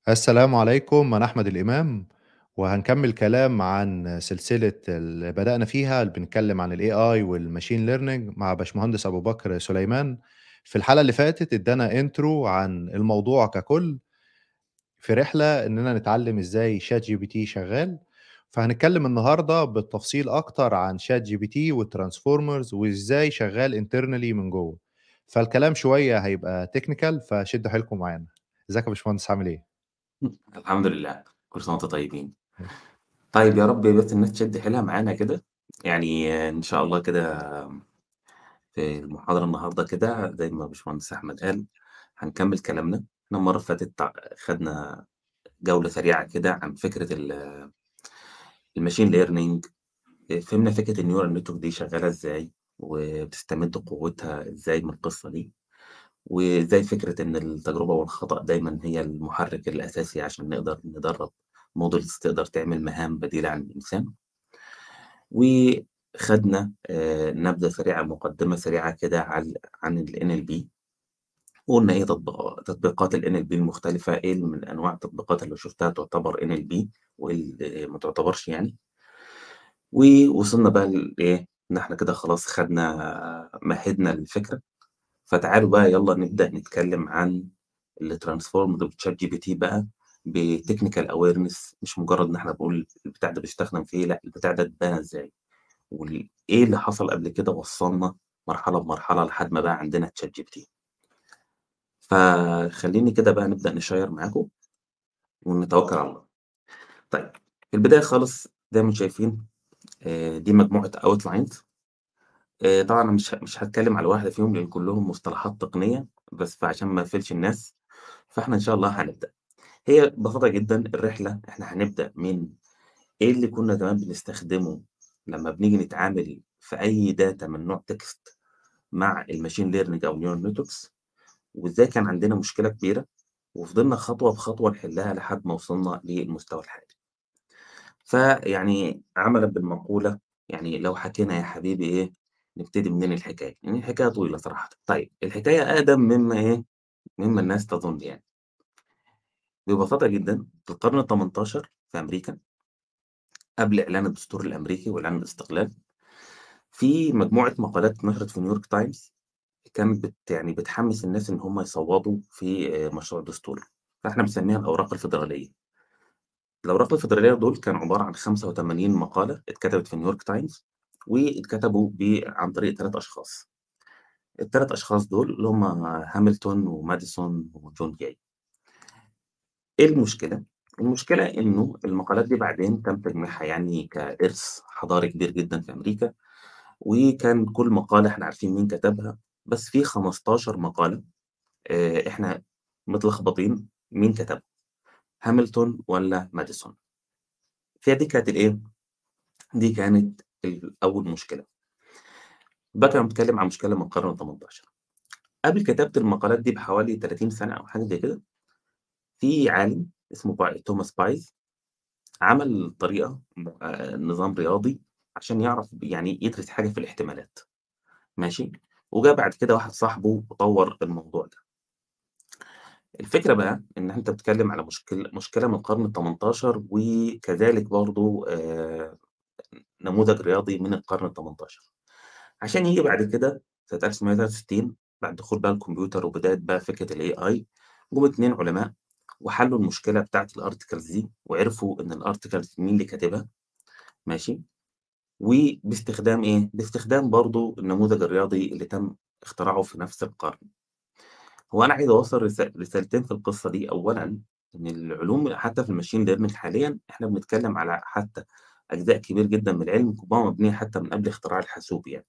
السلام عليكم، أنا أحمد الإمام، وهنكمّل كلام عن سلسلة اللي بدأنا فيها اللي بنتكلّم عن الAI والmachine learning مع باشمهندس أبو بكر سليمان. في الحلقة اللي فاتت ادّانا intro عن الموضوع ككُل، في رحلة إننا نتعلّم إزاي ChatGPT شغّال، فهنتكلّم النهارده بالتفصيل أكتر عن ChatGPT والtransformers وإزاي شغّال internally من جوّه. فالكلام شوية هيبقى technical فشدّوا حيلكم معانا. إزيك يا باشمهندس عامل إيه؟ الحمد لله، كل سنة وأنتم طيبين. طيب يا رب بس الناس تشد حيلها معانا كده، يعني إن شاء الله كده في المحاضرة النهارده كده زي ما باشمهندس أحمد قال، هنكمّل كلامنا. إحنا المرّة اللي فاتت خدنا جولة سريعة كده عن فكرة الmachine learning. فهمنا فكرة الneural network دي شغّالة إزاي، وبتستمد قوتها إزاي من القصة دي، وإزاي فكرة إن التجربة والخطأ دايمًا هي المحرك الأساسي عشان نقدر ندرّب models تقدر تعمل مهام بديلة عن الإنسان. وخدنا نبذة سريعة مقدمة سريعة كده عن الNLP، وقُلنا إيه تطبيقات الNLP المختلفة، إيه من أنواع التطبيقات اللي شُفتها تعتبر NLP وإيه اللي ما تعتبرش يعني. ووصلنا بقى لإيه، إن إحنا كده خلاص مهِّدنا الفكرة. فتعالوا بقى يالّا نبدأ نتكلم عن الtransformed بChatGPT بقى بtechnical awareness، مش مجرد إن إحنا بنقول البتاع ده بيستخدم في إيه، لأ البتاع ده اتبنى إزاي، إيه اللي حصل قبل كده وصّلنا مرحلة بمرحلة لحد ما بقى عندنا ChatGPT. فخلّيني كده بقى نبدأ نشيّر معاكم ونتوكل على الله. طيب، في البداية خالص زي ما أنتم شايفين دي مجموعة outlines. طبعًا أنا مش هاتكلم على واحدة فيهم لإن كلّهم مصطلحات تقنية، بس فعشان ما أقفلش الناس، فإحنا إن شاء الله هنبدأ. هي ببساطة جدًا الرحلة إحنا هنبدأ من إيه اللي كنا زمان بنستخدمه لمّا بنيجي نتعامل في أي data من نوع text مع الmachine learning أو neural networks، وإزاي كان عندنا مشكلة كبيرة، وفضلنا خطوة بخطوة نحلها لحد ما وصلنا للمستوى الحالي. فيعني عملًا بالمقولة، يعني لو حكينا يا حبيبي إيه، نبتدي منين الحكاية؟ يعني الحكاية طويلة صراحةً. طيب الحكاية أقدم مما الناس تظن يعني. ببساطة جدًا في القرن ال18 في أمريكا، قبل إعلان الدستور الأمريكي وإعلان الاستقلال، في مجموعة مقالات اتنشرت في نيويورك تايمز كانت يعني بتحمّس الناس إن هم يصوّتوا في مشروع دستور، فإحنا بنسميها الأوراق الفيدرالية. الأوراق الفيدرالية دول كانوا عبارة عن 85 مقالة اتكتبت في نيويورك تايمز، واتكتبوا عن طريق 3 أشخاص. ال3 أشخاص دول اللي هم هامilton وماديسون وجون جاي. إيه المشكلة؟ المشكلة إنه المقالات دي بعدين تم تجميعها يعني كإرث حضاري كبير جدًا في أمريكا، وكان كل مقالة إحنا عارفين مين كتبها، بس في 15 مقالة إحنا متلخبطين مين كتبها، هامilton والّا ماديسون. فدي كانت الإيه، دي كانت أول مشكلة. بقى أنا باتكلم عن مشكلة من القرن ال18. قبل كتابة المقالات دي بحوالي 30 سنة أو حاجة زي كده، في عالم اسمه توماس بايز عمل طريقة نظام رياضي عشان يعرف يعني يدرس حاجة في الاحتمالات، ماشي، وجه بعد كده واحد صاحبه وطوّر الموضوع ده. الفكرة بقى إن أنت بتتكلم على مشكلة من القرن ال18 وكذلك برضه نموذج رياضي من القرن ال18. عشان ييجي بعد كده سنة 1963 بعد دخول بقى الكمبيوتر وبداية بقى فكرة الAI، جُم 2 علماء وحلّوا المشكلة بتاعة الarticles دي، وعرفوا إن الarticles مين اللي كاتبها، ماشي، وباستخدام إيه، باستخدام برضه النموذج الرياضي اللي تم اختراعه في نفس القرن. هو أنا عايز أوصّل رسالتين في القصة دي. أولًا إن العلوم حتى في الmachine learning حاليًا إحنا بنتكلم على حتى أجزاء كبير جدًا من العلم ربما مبنية حتى من قبل اختراع الحاسوب يعني.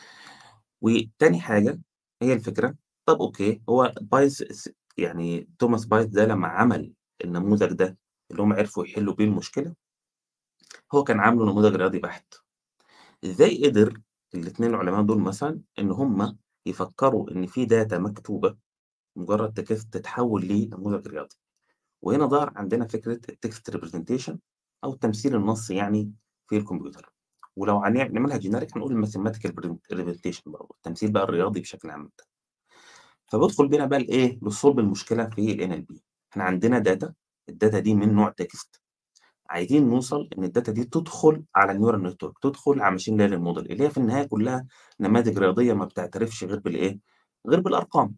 وتاني حاجة هي الفكرة، طب أوكي، هو بايث يعني توماس بايث ده لمّا عمل النموذج ده اللي هم عرفوا يحلّوا بيه المشكلة، هو كان عامله نموذج رياضي بحت. إزاي قدر ال2 العلماء دول مثلًا إن هم يفكّروا إن في data مكتوبة مجرد text تتحول لنموذج رياضي؟ وهنا ظهر عندنا فكرة الtext representation أو التمثيل النصي يعني في الكمبيوتر. ولو نعملها generic هنقول الmathematical representation برضه، التمثيل بقى الرياضي بشكل عام. فبادخل بينا بقى لإيه، لصلب المشكلة في الNLP. إحنا عندنا data الداتا دي من نوع تكست، عايزين نوصل إن الداتا دي تدخل على النيورال نتورك، تدخل على ماشين ليرنينج موديل اللي هي في النهاية كلها نماذج رياضية ما بتعترفش غير بالإيه؟ غير بالأرقام.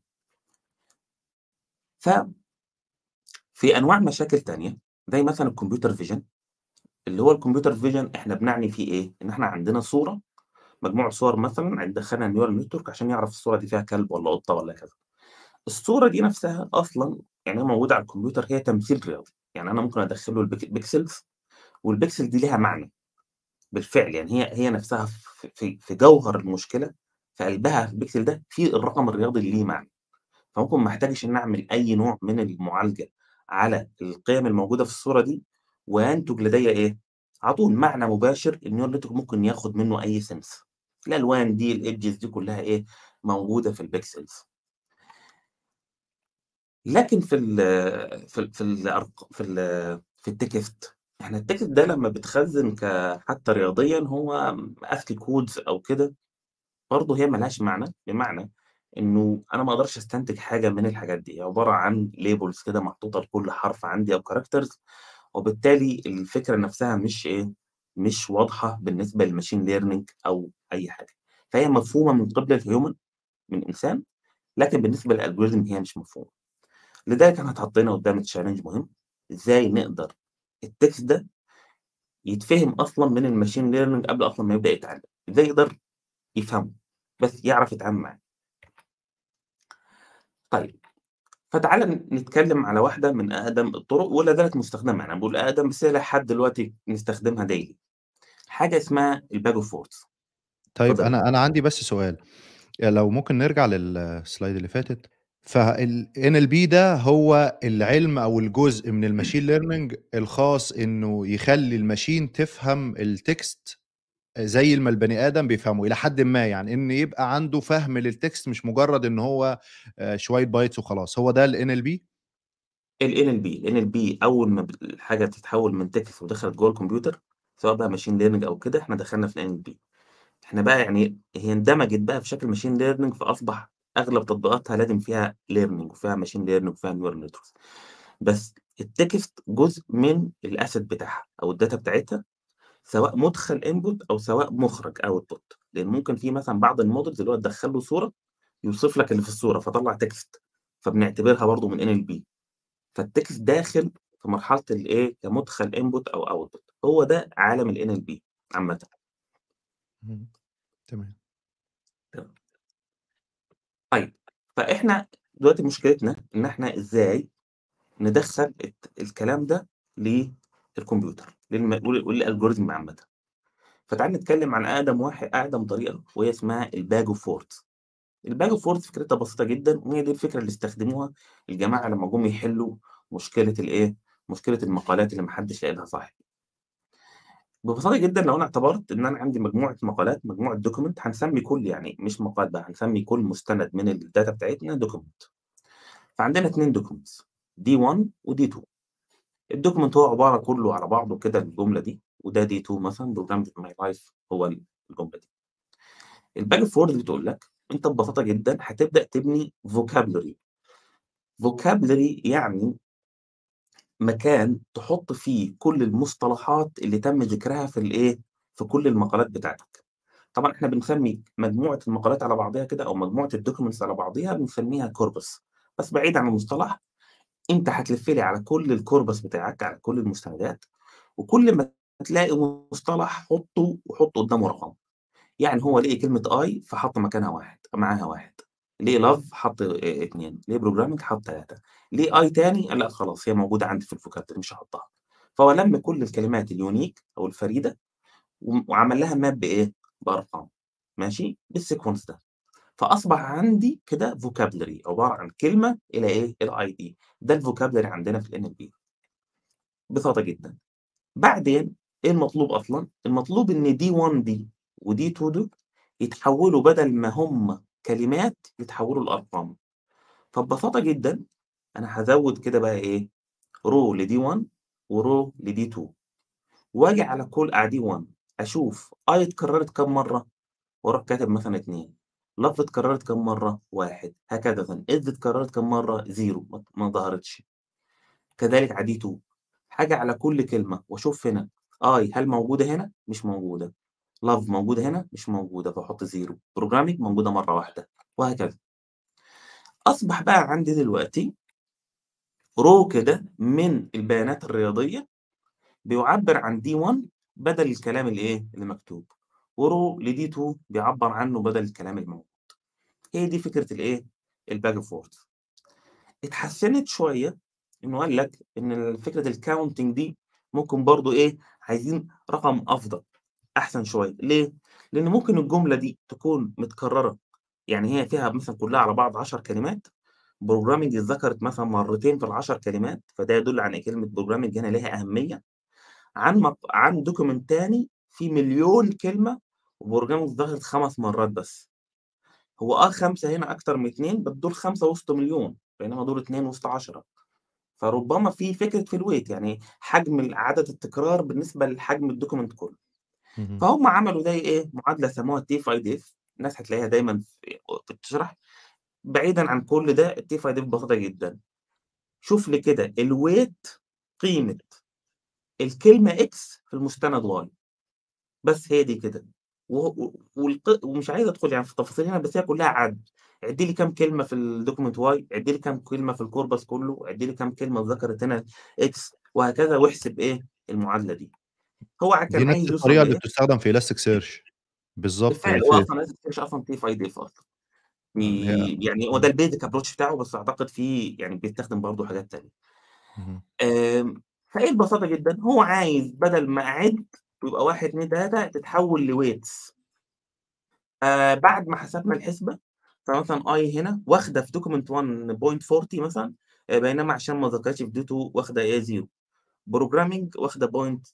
ففي أنواع مشاكل تانية زي مثلًا الكمبيوتر فيجن، اللي هو الكمبيوتر فيجن إحنا بنعني فيه إيه؟ إن إحنا عندنا صورة، مجموعة صور مثلًا دخلنا النيورال نتورك عشان يعرف الصورة دي فيها كلب والّا قطة والّا كذا. الصورة دي نفسها أصلًا يعني هي موجودة على الكمبيوتر، هي تمثيل رياضي، يعني أنا ممكن أدخّل له بيكسلز والبيكسل دي ليها معنى. بالفعل يعني هي نفسها في جوهر المشكلة، في قلبها في البيكسل ده في الرقم الرياضي اللي ليه معنى، فممكن ما احتاجش إني أعمل أي نوع من المعالجة على القيم الموجودة في الصورة دي، وينتج لدي إيه؟ على طول معنى مباشر النيورال نتورك ممكن ياخد منه أي sense. الألوان دي الedges دي كلها إيه؟ موجودة في البيكسلز. لكن في الtext، إحنا الtext ده لمّا بيتخزن حتى رياضيًا هو ASCII codes أو كده، برضه هي ما لهاش معنى، بمعنى إنه أنا ما أقدرش أستنتج حاجة من الحاجات دي، هي عبارة عن labels كده محطوطة لكل حرف عندي أو characters، وبالتالي الفكرة نفسها مش إيه، مش واضحة بالنسبة للmachine learning أو أي حاجة، فهي مفهومة من قبل الhuman، من إنسان، لكن بالنسبة للalgorithm هي مش مفهومة. لذلك إحنا اتحطينا قدام challenge مهم، إزاي نقدر الtext ده يتفهم أصلًا من الmachine learning قبل أصلًا ما يبدأ يتعلم، إزاي يقدر يفهمه، بس يعرف يتعامل معاه. طيب، فتعالَ نتكلم على واحدة من أقدم الطرق ولا زالت مستخدمة، يعني أنا باقول أقدم بس هي لحد دلوقتي بنستخدمها daily، حاجة اسمها الBag of words. طيب اتفضل يا فندم. أنا عندي بس سؤال، لو ممكن نرجع للslide اللي فاتت، فالNLP ده هو العلم أو الجزء من الmachine learning الخاص إنه يخلّي الmachine تفهم الtext زي ما البني آدم بيفهمه إلى حدٍ ما، يعني إن يبقى عنده فهم للtext مش مجرد إن هو شوية bytes وخلاص، هو ده الNLP؟ الNLP أول ما الحاجة تتحول من text ودخلت جوّه الكمبيوتر، سواء بقى machine learning أو كده، إحنا دخلنا في الNLP. إحنا بقى يعني هي اندمجت بقى في شكل machine learning، فأصبح أغلب تطبيقاتها لازم فيها learning وفيها machine learning وفيها neural networks. بس الtext جزء من الasset بتاعها أو الdata بتاعتها، سواء مُدخَل input أو سواء مُخرَج output، لإن ممكن في مثلًا بعض الmodels اللي هو تدخّل له صورة، يوصف لك اللي في الصورة فطلّع text، فبنعتبرها برضه من NLP. فالtext داخل في مرحلة الإيه، كمُدخَل input أو output، هو ده عالم الNLP عامةً. إمم، تمام. تمام. طيب، فإحنا دلوقتي مشكلتنا إن إحنا إزاي ندخّل الكلام ده للكمبيوتر، وللalgorithm عامةً. فتعالَ نتكلم عن أقدم طريقة وهي اسمها الBag of words. الbag of words فكرتها بسيطة جدًا، وهي دي الفكرة اللي استخدموها الجماعة لمّا جُم يحلّوا مشكلة الإيه، مشكلة المقالات اللي ما حدش لاقي لها صاحب. ببساطة جدًا لو أنا اعتبرت إن أنا عندي مجموعة مقالات، مجموعة document، هنسمي كل يعني مش مقال بقى، هنسمي كل مستند من الdata بتاعتنا document. فعندنا 2 documents D1 وD2. الdocument هو عبارة كلّه على بعضه كده الجملة دي، وده D2 مثلًا programmed in my life هو الجملة دي. الbag of words بتقول لك أنت ببساطة جدًا هتبدأ تبني vocabulary. vocabulary يعني مكان تحُط فيه كل المصطلحات اللي تم ذكرها في الإيه، في كل المقالات بتاعتك. طبعًا إحنا بنسمّي مجموعة المقالات على بعضيها كده أو مجموعة الdocuments على بعضيها بنسميها corpus، بس بعيد عن المصطلح، أنت هتلِف لي على كل الcorpus بتاعك، على كل المستندات، وكل ما تلاقي مصطلح حُطّه وحُط قدّامه رقم. يعني هو لقي كلمة I فحط مكانها 1 معاها 1، لقي love حط 2، لقي programming حط 3، لقي I تاني لأ خلاص هي موجودة عندي في الvocabulary مش هاحطها. فهو لَم كل الكلمات الunique أو الفريدة وعمل لها map بإيه، بأرقام، ماشي، بالsequence ده. فأصبح عندي كده vocabulary عبارة عن كلمة إلى إيه، إلى ID. ده الvocabulary عندنا في الNLP ببساطة جدًا. بعدين إيه المطلوب أصلًا؟ المطلوب إن D1 دي وD2 دول يتحوّلوا بدل ما هم كلمات يتحوّلوا لأرقام. فببساطة جدًا أنا هازوّد كده بقى إيه، row لD1 وrow لD2، وآجي على D1 أشوف I اتكررت كام مرّة وأروح كاتب مثلًا 2، love اتكررت كام مرّة 1، هكذا is اتكررت كام مرّة 0 ما ظهرتش. كذلك على D2 هاجي على كل كلمة وأشوف هنا I هل موجودة هنا؟ مش موجودة. love موجودة هنا؟ مش موجودة، فاحط 0. programming موجودة مرة واحدة، وهكذا. أصبح بقى عندي دلوقتي row كده من البيانات الرياضية بيعبّر عن D1 بدل الكلام اللي مكتوب، وrow لD2 بيعبّر عنه بدل الكلام الموجود. هي دي فكرة الback and forth. اتحسّنت شوية إنه قال لك إن فكرة الcounting دي ممكن برضه عايزين رقم أفضل، أحسن شوية. ليه؟ لإن ممكن الجملة دي تكون متكررة، يعني هي فيها مثلًا كلّها على بعض 10 كلمات، programming اتذكرت مثلًا مرتين في ال10 كلمات، فده يدل على إن كلمة programming هنا ليها أهمية، عن document تاني فيه مليون كلمة وprograming اتذكرت 5 مرات بس. هو 5 هنا أكتر من 2 بس دول 5 وسط مليون، بينما دول 2 وسط 10. فربما في فكرة في الweight، يعني حجم عدد التكرار بالنسبة لحجم الdocument كلّه. اهم. فهُم عملوا زي معادلة سموها T5F، الناس هتلاقيها دايمًا بتشرح. بعيدًا عن كل ده الT5F بسيطة جدًا. شوف لي كده الweight قيمة الكلمة X في المستند Y، بس هي دي كده. و و ومش عايز أدخل يعني في التفاصيل هنا، بس هي كلّها عَد. عِد لي كام كلمة في الdocument Y، عِد لي كام كلمة في الcorpus كلّه، عِد لي كام كلمة اتذكرت هنا X، وهكذا، واحسب المعادلة دي. هو دي كان نفس عايز يوصل الطريقة اللي بتستخدم في إمم. Elasticsearch بالضبط بالفعل هو أصلًا Elasticsearch أصلًا T5F أصلًا. هي يعني هو ده إمم. الbasic approach بتاعه، بس أعتقد فيه يعني بيستخدم برضه حاجات تانية. اهم. فإيه البساطة جدًا، هو عايز بدل ما أعِد ويبقى 1، 2، 3 تتحوّل لweights. بعد ما حسبنا الحسبة، فمثلًا I هنا واخدة في document 1.40 مثلًا، بينما عشان ما ذكرتش في D2 واخدة 0. programming واخدة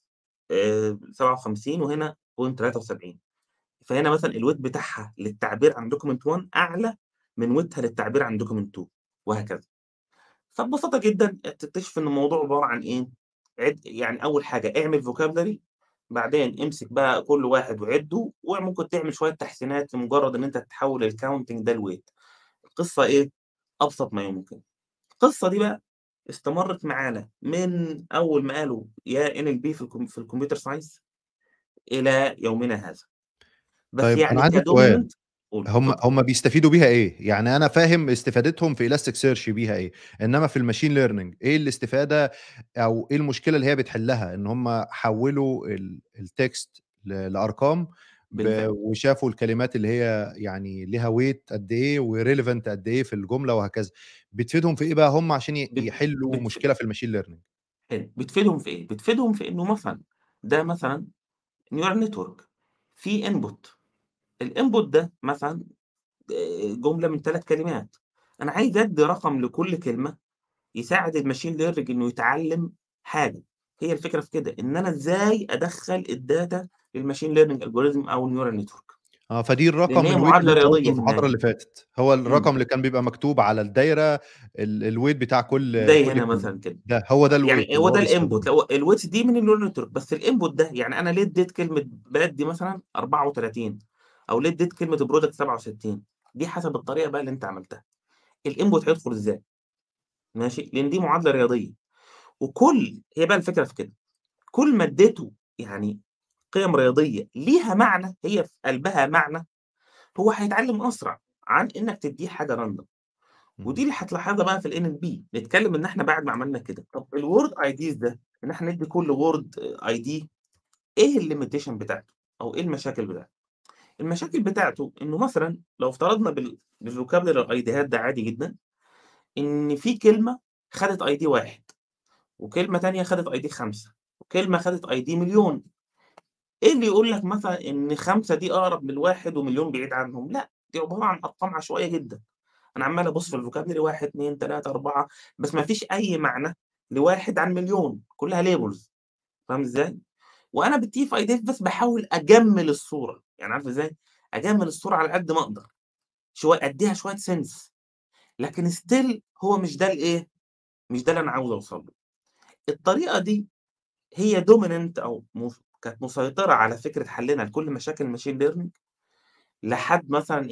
57 وهنا 73. فهنا مثلًا الweight بتاعها للتعبير عن document 1 أعلى من ويتها للتعبير عن document 2، وهكذا. فببساطة جدًا تكتشف إن الموضوع عبارة عن يعني أول حاجة اعمل vocabulary، بعدين امسك بقى كل واحد وعِدّه، وممكن تعمل شوية تحسينات لمجرد إن أنت تحوّل الcounting ده لweight. القصة أبسط ما يمكن. القصة دي بقى استمرت معانا من أول ما قالوا يا NLP في الcomputer science إلى يومنا هذا. بس طيب أنا يعني عندي سؤال، كdominant. قُل، هم اتفضل. هم بيستفيدوا بيها إيه؟ يعني أنا فاهم استفادتهم في Elasticsearch بيها إيه، إنما في الmachine learning إيه الاستفادة أو إيه المشكلة اللي هي بتحلها؟ إن هم حوّلوا الtext لأرقام بالفعل. وشافوا الكلمات اللي هي يعني ليها weight قد إيه وrelevant قد إيه في الجملة وهكذا، بتفيدهم في إيه بقى هم عشان بت يحلّوا بتف مشكلة في الmachine learning؟ حلو. بتفيدهم في إيه؟ بتفيدهم في إنه مثلًا ده مثلًا neural network فيه input. الinput ده مثلًا جملة من 3 كلمات. أنا عايز أدّي رقم لكل كلمة يساعد الmachine learning إنه يتعلم حاجة. هي الفكرة في كده، إن أنا إزاي أدخّل الdata للmachine learning algorithm أو الneural network، فدي لإن الرقم هي الweight اللي معادلة أنت قُلته رياضية في المحاضرة النهاية. اللي فاتت، هو إمم. الرقم اللي كان بيبقى مكتوب على الدايرة الweight بتاع كل زي كل هنا كلمة، مثلًا كده. ده هو ده الweight يعني اللي هو هو ده الinput، بيستخدمه. لو الweights دي من الneural network، بس الinput ده يعني أنا ليه ادّيت كلمة بلد دي مثلًا 34، أو ليه ادّيت كلمة product 67، دي حسب الطريقة بقى اللي أنت عملتها. الinput هيدخل إزاي، ماشي، لإن دي معادلة رياضية. هي بقى الفكرة في كده، كل ما ادّيته يعني قِيَم رياضية ليها معنى، هي في قلبها معنى، هو هيتعلم أسرع عن إنك تدّيه حاجة random. ودي اهم. اللي هتلاحظها بقى في الNLP. نتكلم إن إحنا بعد ما عملنا كده، طب الword IDs ده، إن إحنا ندّي كل word ID، إيه الlimitation بتاعته أو إيه المشاكل بتاعته؟ المشاكل بتاعته إنه مثلًا لو افترضنا بالvocabulary الأيديهات ده عادي جدًا، إن في كلمة خدت ID 1، وكلمة تانية خدت ID 5، وكلمة خدت ID مليون. إيه اللي يقول لك مثلًا إن 5 دي أقرب من 1 ومليون بعيد عنهم؟ لأ، دي عبارة عن أرقام عشوائية جدًا. أنا عمّال أبُص في الvocabulary 1، 2، 3، 4، بس ما فيش أي معنى ل1 عن مليون، كلّها labels. فاهم إزاي؟ وأنا بالT5DF بس باحاول أجمّل الصورة، يعني عارف إزاي؟ أجمّل الصورة على قد ما أقدر، أدّيها شوية sense، لكن still هو مش ده مش ده اللي أنا عاوز أوصل له. الطريقة دي هي dominant أو كانت مسيطرة على فكرة حلّنا لكل مشاكل الmachine learning لحد مثلًا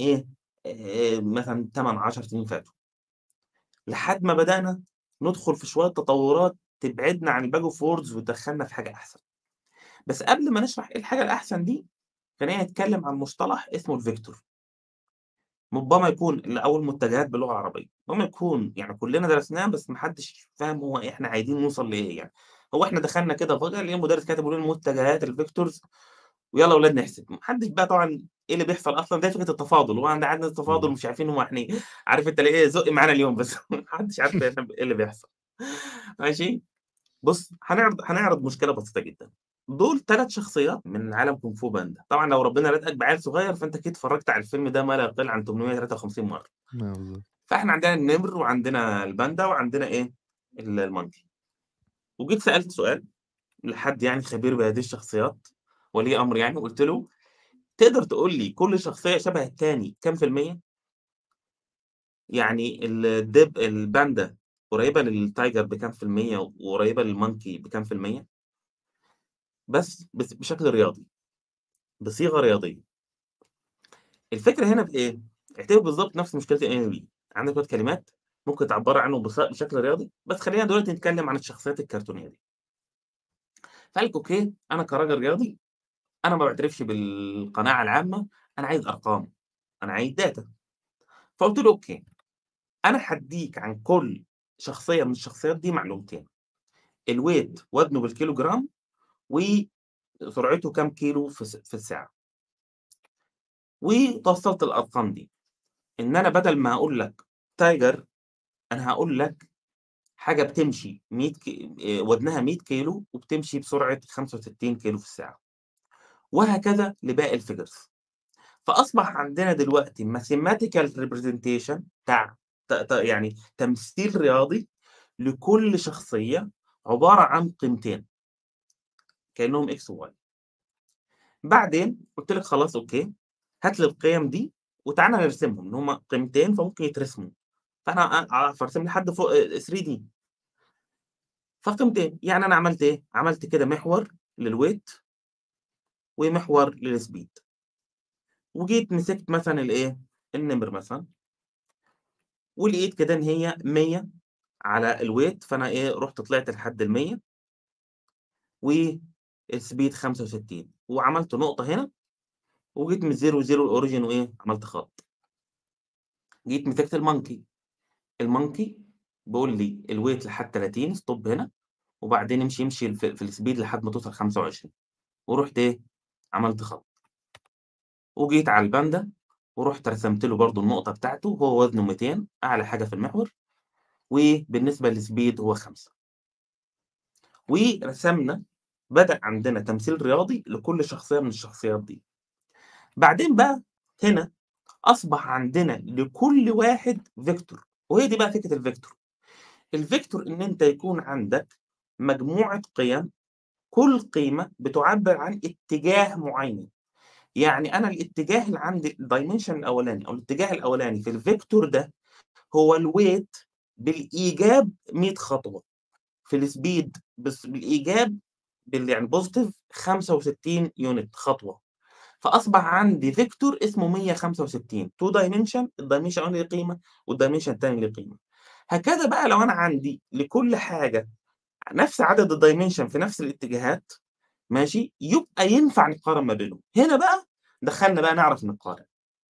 مثلًا 8، 10 سنين فاتوا. لحد ما بدأنا ندخل في شوية تطورات تبعدنا عن الباك اوف ووردز وتدخلنا في حاجه احسن. بس قبل ما نشرح ايه الحاجه الاحسن دي، خلينا نتكلم عن مصطلح اسمه الفيكتور. ربما يكون او المتجهات باللغه العربيه، ربما يكون يعني كلنا درسناه بس ما حدش فاهم هو إيه، احنا عايزين نوصل لايه يعني. هو احنا دخلنا كده فجاه لقينا المدرس كاتب لنا المتجهات الفيكتورز، ويلا يا ولاد نحسب. ما حدش بقى طبعا ايه اللي بيحصل اصلا، ده فكره التفاضل، هو عندنا التفاضل إمم. ومش عارفين هو احنا إيه. عارف انت ليه زق معانا اليوم بس ما حدش عارف ايه اللي بيحصل. ماشي. بص هنعرض مشكله بسيطه جدا. دول 3 شخصيات من عالم كونغ فو باندا. طبعا لو ربنا رزقك بعيل صغير فانت اكيد اتفرجت على الفيلم ده ما لا يقل عن 853 مره. آه بالضبط. فاحنا عندنا النمر وعندنا الباندا وعندنا ايه المونكي. وجيت سالت سؤال لحد يعني خبير بهذه الشخصيات، ولي امر يعني، وقلت له تقدر تقول لي كل شخصيه شبه التاني كام في الميه؟ يعني الباندا قريبه للتايجر بكام في الميه وقريبه للمونكي بكام في الميه؟ بس بشكل رياضي، بصيغه رياضيه. الفكره هنا في ايه؟ اعتبر بالظبط نفس مشكله الانمي. عندك شويه كلمات ممكن تعبر عنه بشكل رياضي، بس خلينا دلوقتي نتكلم عن الشخصيات الكرتونيه دي. فقال لك اوكي، انا كراجل رياضي انا ما باعترفش بالقناعه العامه، انا عايز ارقام، انا عايز داتا. فقلت له اوكي، انا هديك عن كل شخصيه من الشخصيات دي معلومتين: الويت وزنه بالكيلو جرام، وسرعته كام كيلو في الساعه. وتوصلت الارقام دي ان انا بدل ما هقول لك تايجر، انا هقول لك حاجة بتمشي 100 وزنها 100 كيلو وبتمشي بسرعة 65 كيلو في الساعة، وهكذا لباقي الfigures. فأصبح عندنا دلوقتي mathematical representation بتاع يعني تمثيل رياضي لكل شخصية عبارة عن قيمتين كأنهم X وY. بعدين قُلت لك خلاص أوكي، هات لي القيم دي وتعالَ نرسمهم، إن هم قيمتين فممكن يترسموا. فأنا أعرف أرسم لحد فوق 3D. فقيمتين، يعني أنا عملت إيه، عملت كده محور للweight ومحور للspeed، وجيت مسكت مثلًا الإيه، النمر مثلًا، ولقيت كده إن هي 100 على الweight، فأنا إيه، رُحت طلعت لحد ال100 والspeed 65 وعملت نقطة هنا، وجيت من الزيرو لزيرو الorigin وإيه، عملت خط. جيت مسكت الmonkey بيقول لي الweight لحد 30 stop هنا، وبعدين امشي في الspeed لحد ما توصل 25 ورُحت إيه، عملت خط. وجيت على الباندا ورُحت رسمت له برضه النقطة بتاعته، وهو وزنه 200 أعلى حاجة في المحور، وبالنسبة للspeed هو 5. ورسمنا، بدأ عندنا تمثيل رياضي لكل شخصية من الشخصيات دي. بعدين بقى هنا أصبح عندنا لكل واحد فيكتور، وهي دي بقى فكرة الفيكتور. الفيكتور إن أنت يكون عندك مجموعة قيم، كل قيمة بتعبّر عن اتجاه معين. يعني أنا الاتجاه اللي عند الdimension الأولاني أو الاتجاه الأولاني في الفيكتور ده هو الweight بالإيجاب 100 خطوة، في الspeed بالإيجاب يعني positive 65 unit خطوة. فأصبح عندي فيكتور اسمه 165 two dimension، الdimension الأولاني ليه قيمة والdimension التاني ليه قيمة. هكذا بقى لو أنا عندي لكل حاجة نفس عدد الdimension في نفس الاتجاهات، ماشي، يبقى ينفع نقارن ما بينهم. هنا بقى دخلنا بقى نعرف نقارن.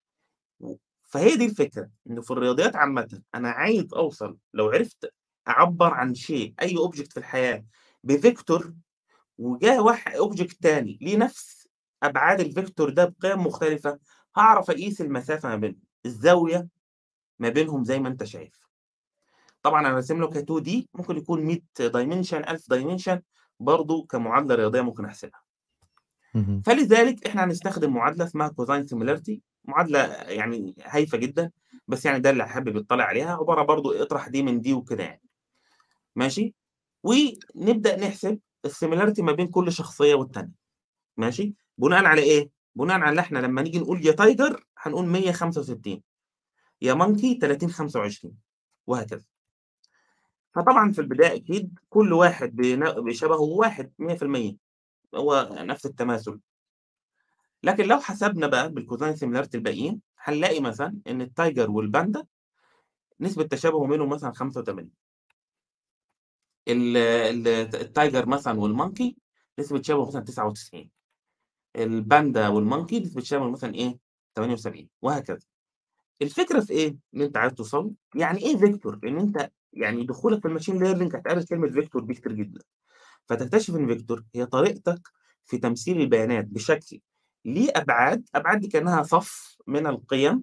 فهي دي الفكرة، إنه في الرياضيات عامةً أنا عايز أوصل، لو عرفت أعبّر عن شيء أي object في الحياة بvector، وجه object تاني ليه نفس أبعاد الvector ده بقيم مختلفة، هاعرف أقيس المسافة ما بينهم، الزاوية ما بينهم زي ما أنت شايف. طبعًا أنا راسم له ك2D، ممكن يكون 100 dimension 1000 dimension، برضه كمعادلة رياضية ممكن أحسبها. اهم. فلذلك إحنا هنستخدم معادلة اسمها cosine similarity، معادلة يعني هايفة جدًا، بس يعني ده اللي حابب يطّلع عليها، عبارة برضه اطرح دي من دي وكده يعني، ماشي؟ ونبدأ نحسب الsimilarity ما بين كل شخصية والتانية، ماشي؟ بناءً على إيه؟ بناءً على إحنا لمّا نيجي نقول يا tiger هنقول 165، يا monkey 30 25 وهكذا. فطبعًا في البداية أكيد كل واحد بشبهه واحد 100%، هو نفس التماثل. لكن لو حسبنا بقى بالcosine similarity الباقيين، هنلاقي مثلًا إن التايجر والباندا نسبة تشابه ما بينهم مثلًا 85. التايجر مثلًا والمونكي نسبة تشابه مثلًا 99، الباندا والمونكي نسبة تشابه مثلًا إيه 78 وهكذا. الفكرة في إيه اللي أنت عايز توصل له؟ يعني إيه فيكتور؟ لإن أنت يعني دخولك في الmachine learning هتقابل كلمة فيكتور دي كتير جدًا. فتكتشف إن فيكتور هي طريقتك في تمثيل البيانات بشكل ليه أبعاد، أبعاد دي كأنها صف من القيم،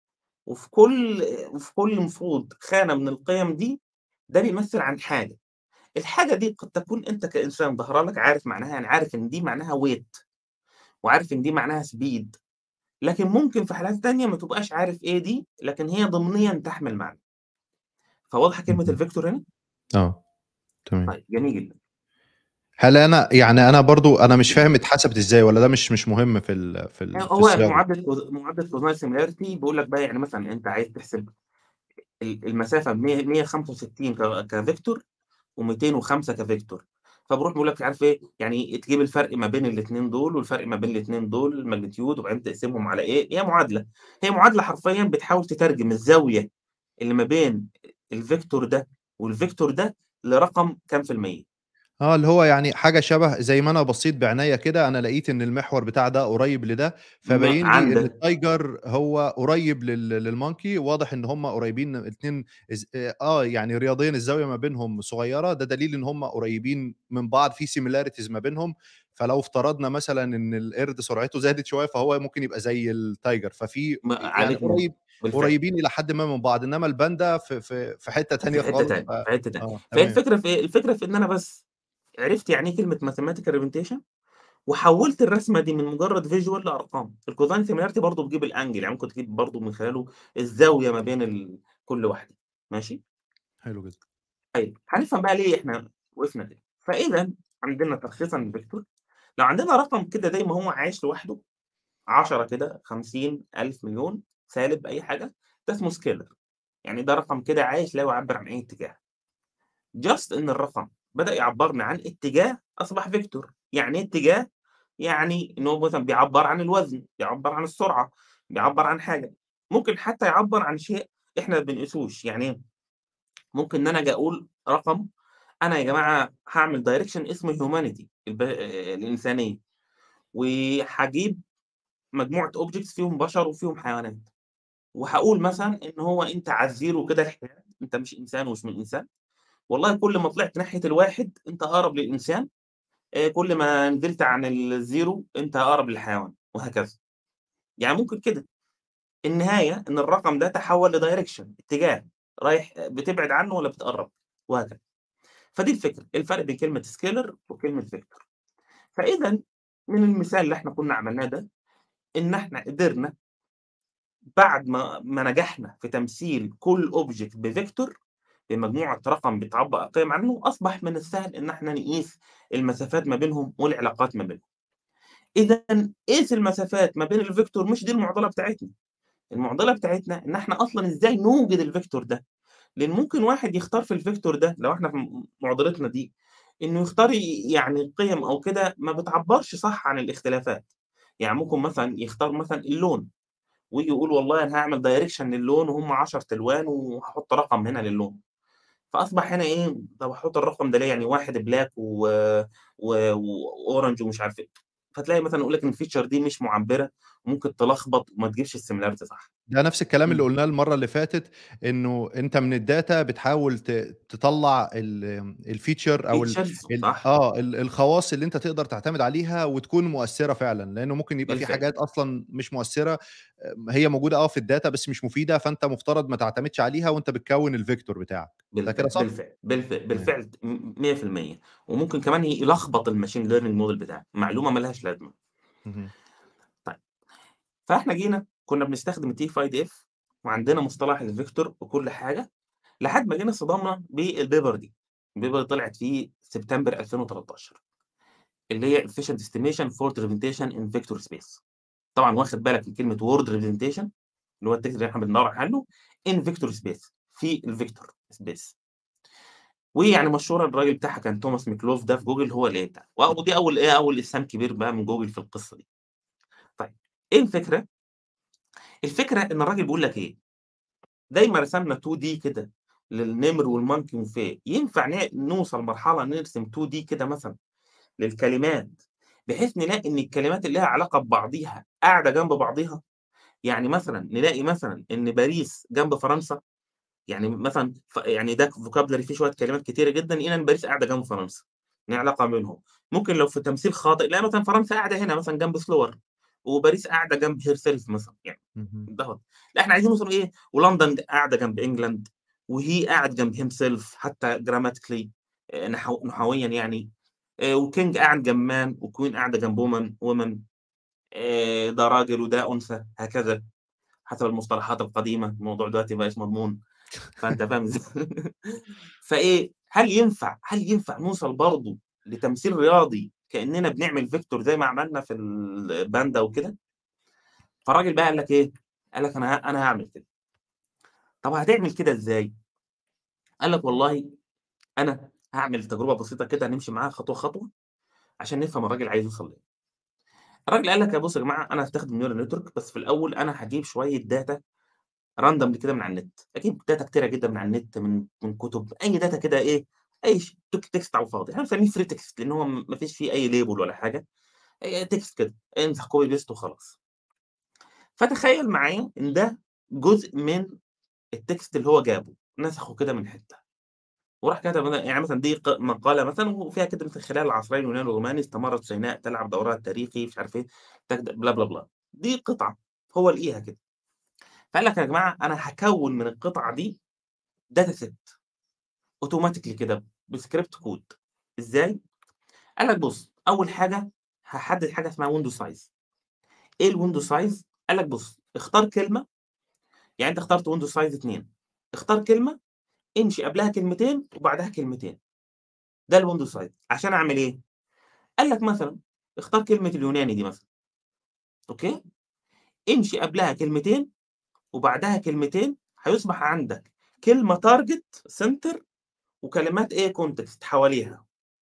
وفي كل مفروض خانة من القيم دي ده بيمثّل عن حاجة. الحاجة دي قد تكون أنت كإنسان ظاهرة لك عارف معناها، يعني عارف إن دي معناها weight وعارف إن دي معناها speed، لكن ممكن في حالات تانية ما تبقاش عارف إيه دي، لكن هي ضمنيًا تحمل معنى. فواضحة كلمة اهم. الفيكتور هنا؟ آه، تمام. طيب جميل جدًا. هل أنا يعني أنا برضه أنا مش فاهم اتحسبت إزاي والّا ده مش مهم في هو الصياغة؟ معادلة Cosine Similarity بيقول لك بقى يعني مثلًا أنت عايز تحسب المسافة 165 كفيكتور و205 كفيكتور، فباروح باقول لك مش عارف إيه، يعني تجيب الفرق ما بين الاتنين دول، والفرق ما بين الاتنين دول الماجنتيود، وبعدين تقسمهم على إيه، هي معادلة. هي معادلة حرفيًا بتحاول تترجم الزاوية اللي ما بين الفيكتور ده والفيكتور ده لرقم كام في المِيّة. آه، اللي هو يعني حاجة شبه زي ما أنا بصّيت بعنايّا كده، أنا لقيت إن المحور بتاع ده قريب لده، فباين لي إن عند التايجر هو قريب للmonkey، واضح إن هُم قريبين الاتنين يعني رياضيًا الزاوية ما بينهم صغيّرة، ده دليل إن هُم قريبين من بعض، في similarities ما بينهم، فلو افترضنا مثلًا إن القرد سرعته زادت شوية، فهو ممكن يبقى زي التايجر، ففي يعني عليك نور، بالفعل. قريبين إلى حدٍ ما من بعض، إنّما الباندا في حتّة تانية في حتّة خالص تانية، في حتّة تانية. فهي تمام. الفكرة في إيه، الفكرة في إن أنا بس عرفت يعني إيه كلمة mathematical representation وحوّلت الرسمة دي من مجرّد visual لأرقام. الcosine similarity برضه بتجيب الangle، يعني ممكن تجيب برضه من خلاله الزاوية ما بين كل واحدة، ماشي؟ حلو جدًا. طيب هنفهم بقى ليه إحنا وقفنا كده. فإذا عندنا تلخيصًا للvector، لو عندنا رقم كده زي ما هو عايش لوحده 10 كده، 50، 1000، مليون، سالب، أي حاجة، ده اسمه scalar. يعني ده رقم كده عايش لا يعبّر عن أي اتجاه. just إن الرقم بدأ يعبّرني عن اتجاه أصبح vector. يعني إيه اتجاه؟ يعني إن هو مثلًا بيعبّر عن الوزن، بيعبّر عن السرعة، بيعبّر عن حاجة. ممكن حتى يعبّر عن شيء إحنا ما بنقيسوش. يعني إيه؟ ممكن إن أنا آجي أقول رقم، أنا يا جماعة هاعمل direction اسمه humanity الإنسانية، وهاجيب مجموعة objects فيهم بشر وفيهم حيوانات، وهاقول مثلًا إن هو أنت على الزيرو كده الحياد، أنت مش إنسان ومش من إنسان، والله كل ما طلعت ناحية الواحد أنت أقرب للإنسان، كل ما نزلت عن الزيرو أنت أقرب للحيوان، وهكذا. يعني ممكن كده. النهاية إن الرقم ده تحوّل لdirection اتجاه، رايح بتبعد عنه والّا بتقرّب، وهكذا. فدي الفكرة، الفرق بين كلمة scalar وكلمة vector. فإذًا من المثال اللي إحنا كنا عملناه ده، إن إحنا قدرنا بعد ما نجحنا في تمثيل كل object بvector بمجموعة رقم بتعبّر قيم عنه، أصبح من السهل إن إحنا نقيس المسافات ما بينهم والعلاقات ما بينهم. إذًا قيس المسافات ما بين الvector، مش دي المعضلة بتاعتنا. المعضلة بتاعتنا إن إحنا أصلًا إزاي نوجد الvector ده. لإن ممكن واحد يختار في الvector ده لو إحنا في معضلتنا دي، إنه يختار يعني قِيَم أو كده ما بتعبّرش صح عن الاختلافات. يعني ممكن مثلًا يختار مثلًا اللون، وييجي يقول والله أنا هاعمل direction للون وهم 10 ألوان وهاحط رقم هنا للون. فأصبح هنا إيه، طب هاحط الرقم ده ليه؟ يعني واحد black وorange ومش عارف إيه. فتلاقي مثلًا يقول لك إن الfeature دي مش مُعبّرة، وممكن تلخبط وما تجيبش الsimilarity صح. ده نفس الكلام اللي إمم. قُلناه المرّة اللي فاتت، إنه أنت من الdata بتحاول تطلّع الfeature أو features صح، الخواص اللي أنت تقدر تعتمد عليها وتكون مؤثّرة فعلًا، لإنه ممكن يبقى في بالفعل. حاجات أصلًا مش مؤثّرة، هي موجودة في الdata بس مش مفيدة، فأنت مفترض ما تعتمدش عليها وأنت بتكوّن الvector بتاعك، ده كده صح؟ تمام. بالفعل 100%. وممكن كمان يلخبط الmachine learning model بتاعك، معلومة ما لهاش لازمة. اهم. طيب، فإحنا جينا كنا بنستخدم الT5DF وعندنا مصطلح الvector وكل حاجة، لحد ما جينا اصطدمنا بالpaper دي. الpaper دي طلعت في سبتمبر 2013، اللي هي efficient estimation for representation in vector space. طبعًا واخد بالك من كلمة word representation اللي هو الtext اللي إحنا بندوّر عنه in vector space في الvector space. ويعني مشهورة الراجل بتاعها كان توماس ميكلوف ده في جوجل هو اللي بتاع، ودي أول إيه، أول إسهام كبير بقى من جوجل في القصة دي. طيب إيه الفكرة؟ الفكرة إن الراجل بيقول لك إيه، زي ما رسمنا 2D كده للنمر والمونكي والفيل، ينفع نوصل مرحلة نرسم 2D كده مثلًا للكلمات، بحيث نلاقي إن الكلمات اللي ليها علاقة ببعضيها قاعدة جنب بعضيها؟ يعني مثلًا نلاقي مثلًا إن باريس جنب فرنسا، يعني مثلًا يعني ده vocabulary فيه شوية كلمات كتيرة جدًا، لقينا إن باريس قاعدة جنب فرنسا، إن هي علاقة بينهم. ممكن لو في تمثيل خاطئ، نلاقي مثلًا فرنسا قاعدة هنا مثلًا جنب سلور، وباريس قاعدة جنب herself مثلًا يعني. اهم. دوّة. لأ إحنا عايزين نوصل إيه، ولندن قاعدة جنب إنجلاند، وhe قاعد جنب himself حتى grammatically، نحويًا يعني. وking قاعد جنب man، وqueen قاعدة جنب woman. ده راجل وده أنثى، هكذا حسب المصطلحات القديمة. الموضوع دلوقتي ما بقاش مضمون، فأنت فاهم إزاي؟ فإيه، هل ينفع نوصل برضه لتمثيل رياضي كإننا بنعمل vector زي ما عملنا في الباندا وكده؟ فالراجل بقى قال لك إيه، قال لك أنا هاعمل كده. طب هتعمل كده إزاي؟ قال لك والله أنا هاعمل تجربة بسيطة كده نمشي معاها خطوة، خطوة عشان نفهم الراجل عايز يوصل لإيه. الراجل قال لك: بُصّوا يا جماعة، أنا هاستخدم neural network، بس في الأول أنا هاجيب شوية data randomly كده من على النت، أجيب data كتيرة جدًا من على النت، من كُتب، أي data كده إيه، أي text على الفاضي. إحنا بنسميه free text لإن هو ما فيش فيه أي label ولا حاجة، text كده، انسخ copy paste وخلاص. فتخيّل معايا إن ده جزء من الtext اللي هو جابه، نسخه كده من حتة. وراح كتب يعني مثلًا دي مقالة مثلًا وفيها كده مثلًا: خلال العصرين اليوناني والروماني استمرت سيناء تلعب دورها التاريخي مش عارف إيه، بلا، بلا، بلا. دي قطعة هو لقيها كده. فقال لك: يا جماعة أنا هاكوّن من القطعة دي data set automatically كده بscript code. إزاي؟ قال لك: بُص، أول حاجة هاحدد حاجة اسمها window size. إيه الwindow size؟ قال لك: بُص، اختار كلمة، يعني أنت اخترت window size 2، اختار كلمة، امشي قبلها كلمتين وبعدها كلمتين. ده الwindow size. عشان أعمل إيه؟ قال لك مثلًا اختار كلمة اليوناني دي مثلًا، أوكي، امشي قبلها كلمتين وبعدها كلمتين، هيصبح عندك كلمة target center وكلمات إيه context حواليها.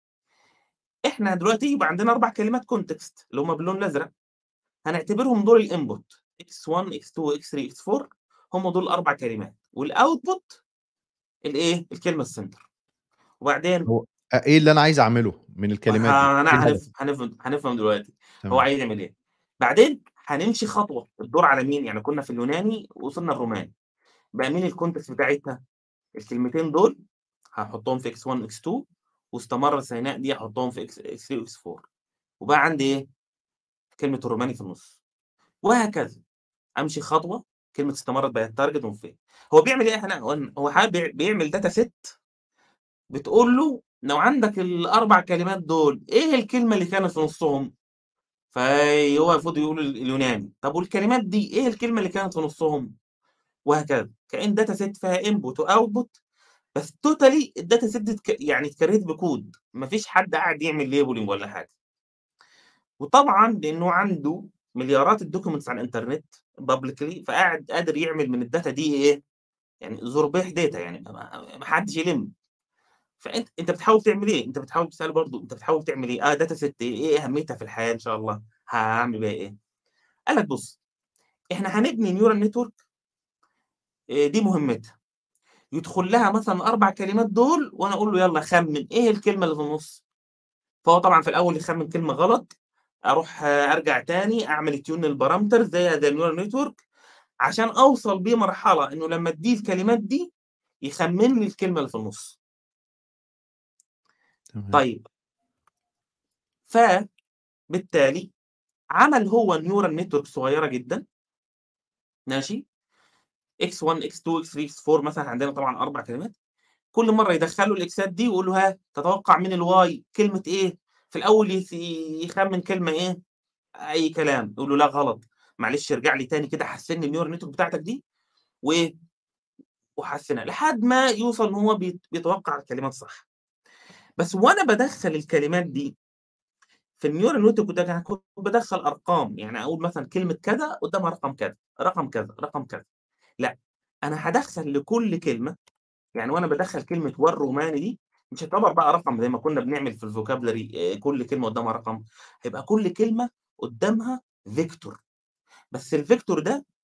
إحنا دلوقتي يبقى عندنا 4 كلمات context اللي هم باللون الأزرق، هنعتبرهم دول الinput x1 x2 x3 x4، هم دول ال4 كلمات، والoutput الإيه، الكلمة الcenter. وبعدين هو إيه اللي أنا عايز أعمله من الكلمات دي؟ إيه أنا الهدف؟ هنفهم دلوقتي هو تمام. عايز يعمل إيه. بعدين هنمشي خطوة، الدور على مين؟ يعني كنا في اليوناني ووصلنا الروماني، بقى مين الcontext بتاعتها؟ الكلمتين دول هاحطهم في x1 x2، واستمر سيناء دي هاحطهم في x3 وx4، وبقى عندي إيه؟ كلمة الروماني في النُص، وهكذا. أمشي خطوة، كلمة استمرت بقت target وفين. هو بيعمل إيه هنا؟ هو بيعمل data set بتقول له لو عندك ال4 كلمات دول، إيه الكلمة اللي كانت في نُصّهم؟ فهو المفروض يقول اليوناني. طب والكلمات دي إيه الكلمة اللي كانت في نُصّهم؟ وهكذا. كأن data set فيها input وoutput، بس totally الdata set دي يعني اتكريت بكود، ما فيش حد قاعد يعمل labeling ولا حاجة. وطبعًا لإنه عنده مليارات الdocuments على الإنترنت publicly، فقاعد قادر يعمل من الdata دي إيه، يعني زُربيح data، يعني ما حدش يلِم. أنت بتحاول تعمل إيه؟ أنت بتحاول تسأله برضه، أنت بتحاول تعمل إيه؟ data set إيه أهميتها في الحياة إن شاء الله؟ هاعمل بيها إيه؟ قال لك: بُص، إحنا هنبني neural network، دي مهمتها، يدخل لها مثلًا ال4 كلمات دول وأنا أقول له يالّا خمِّن إيه الكلمة اللي في النُص. فهو طبعًا في الأول يخمِّن كلمة غلط، أروح أرجع تاني أعمل tune للparameter زيها زي الneural network عشان أوصل بيه مرحلة إنه لمّا أدّيه الكلمات دي يخمِّن لي الكلمة اللي في النُص. تمام. طيب، فبالتالي عمل هو neural network صغيرة جدًا، ماشي، x1 x2 x3 x4 مثلًا، عندنا طبعًا 4 كلمات، كل مرّة يدخّل له الإكسات دي ويقول له: ها تتوقع من الY كلمة إيه؟ في الأول يخمِّن كلمة إيه، أي كلام، يقول له: لأ غلط، معلش ارجع لي تاني كده حسِّن لي الneural network بتاعتك دي وإيه، وحسِّنها لحد ما يوصل إن هو بيتوقع الكلمات صح. بس وأنا بادخّل الكلمات دي في الneural network ده أنا كنت بادخّل أرقام، يعني أقول مثلًا كلمة كذا قدّامها رقم كذا، رقم كذا، رقم كذا. لأ، أنا هادخّل لكل كلمة، يعني وأنا بادخّل كلمة والروماني دي مش هتعتبر بقى رقم زي ما كنا بنعمل في الvocabulary، كل كلمة قدّامها رقم، هيبقى كل كلمة قدّامها vector. بس الvector ده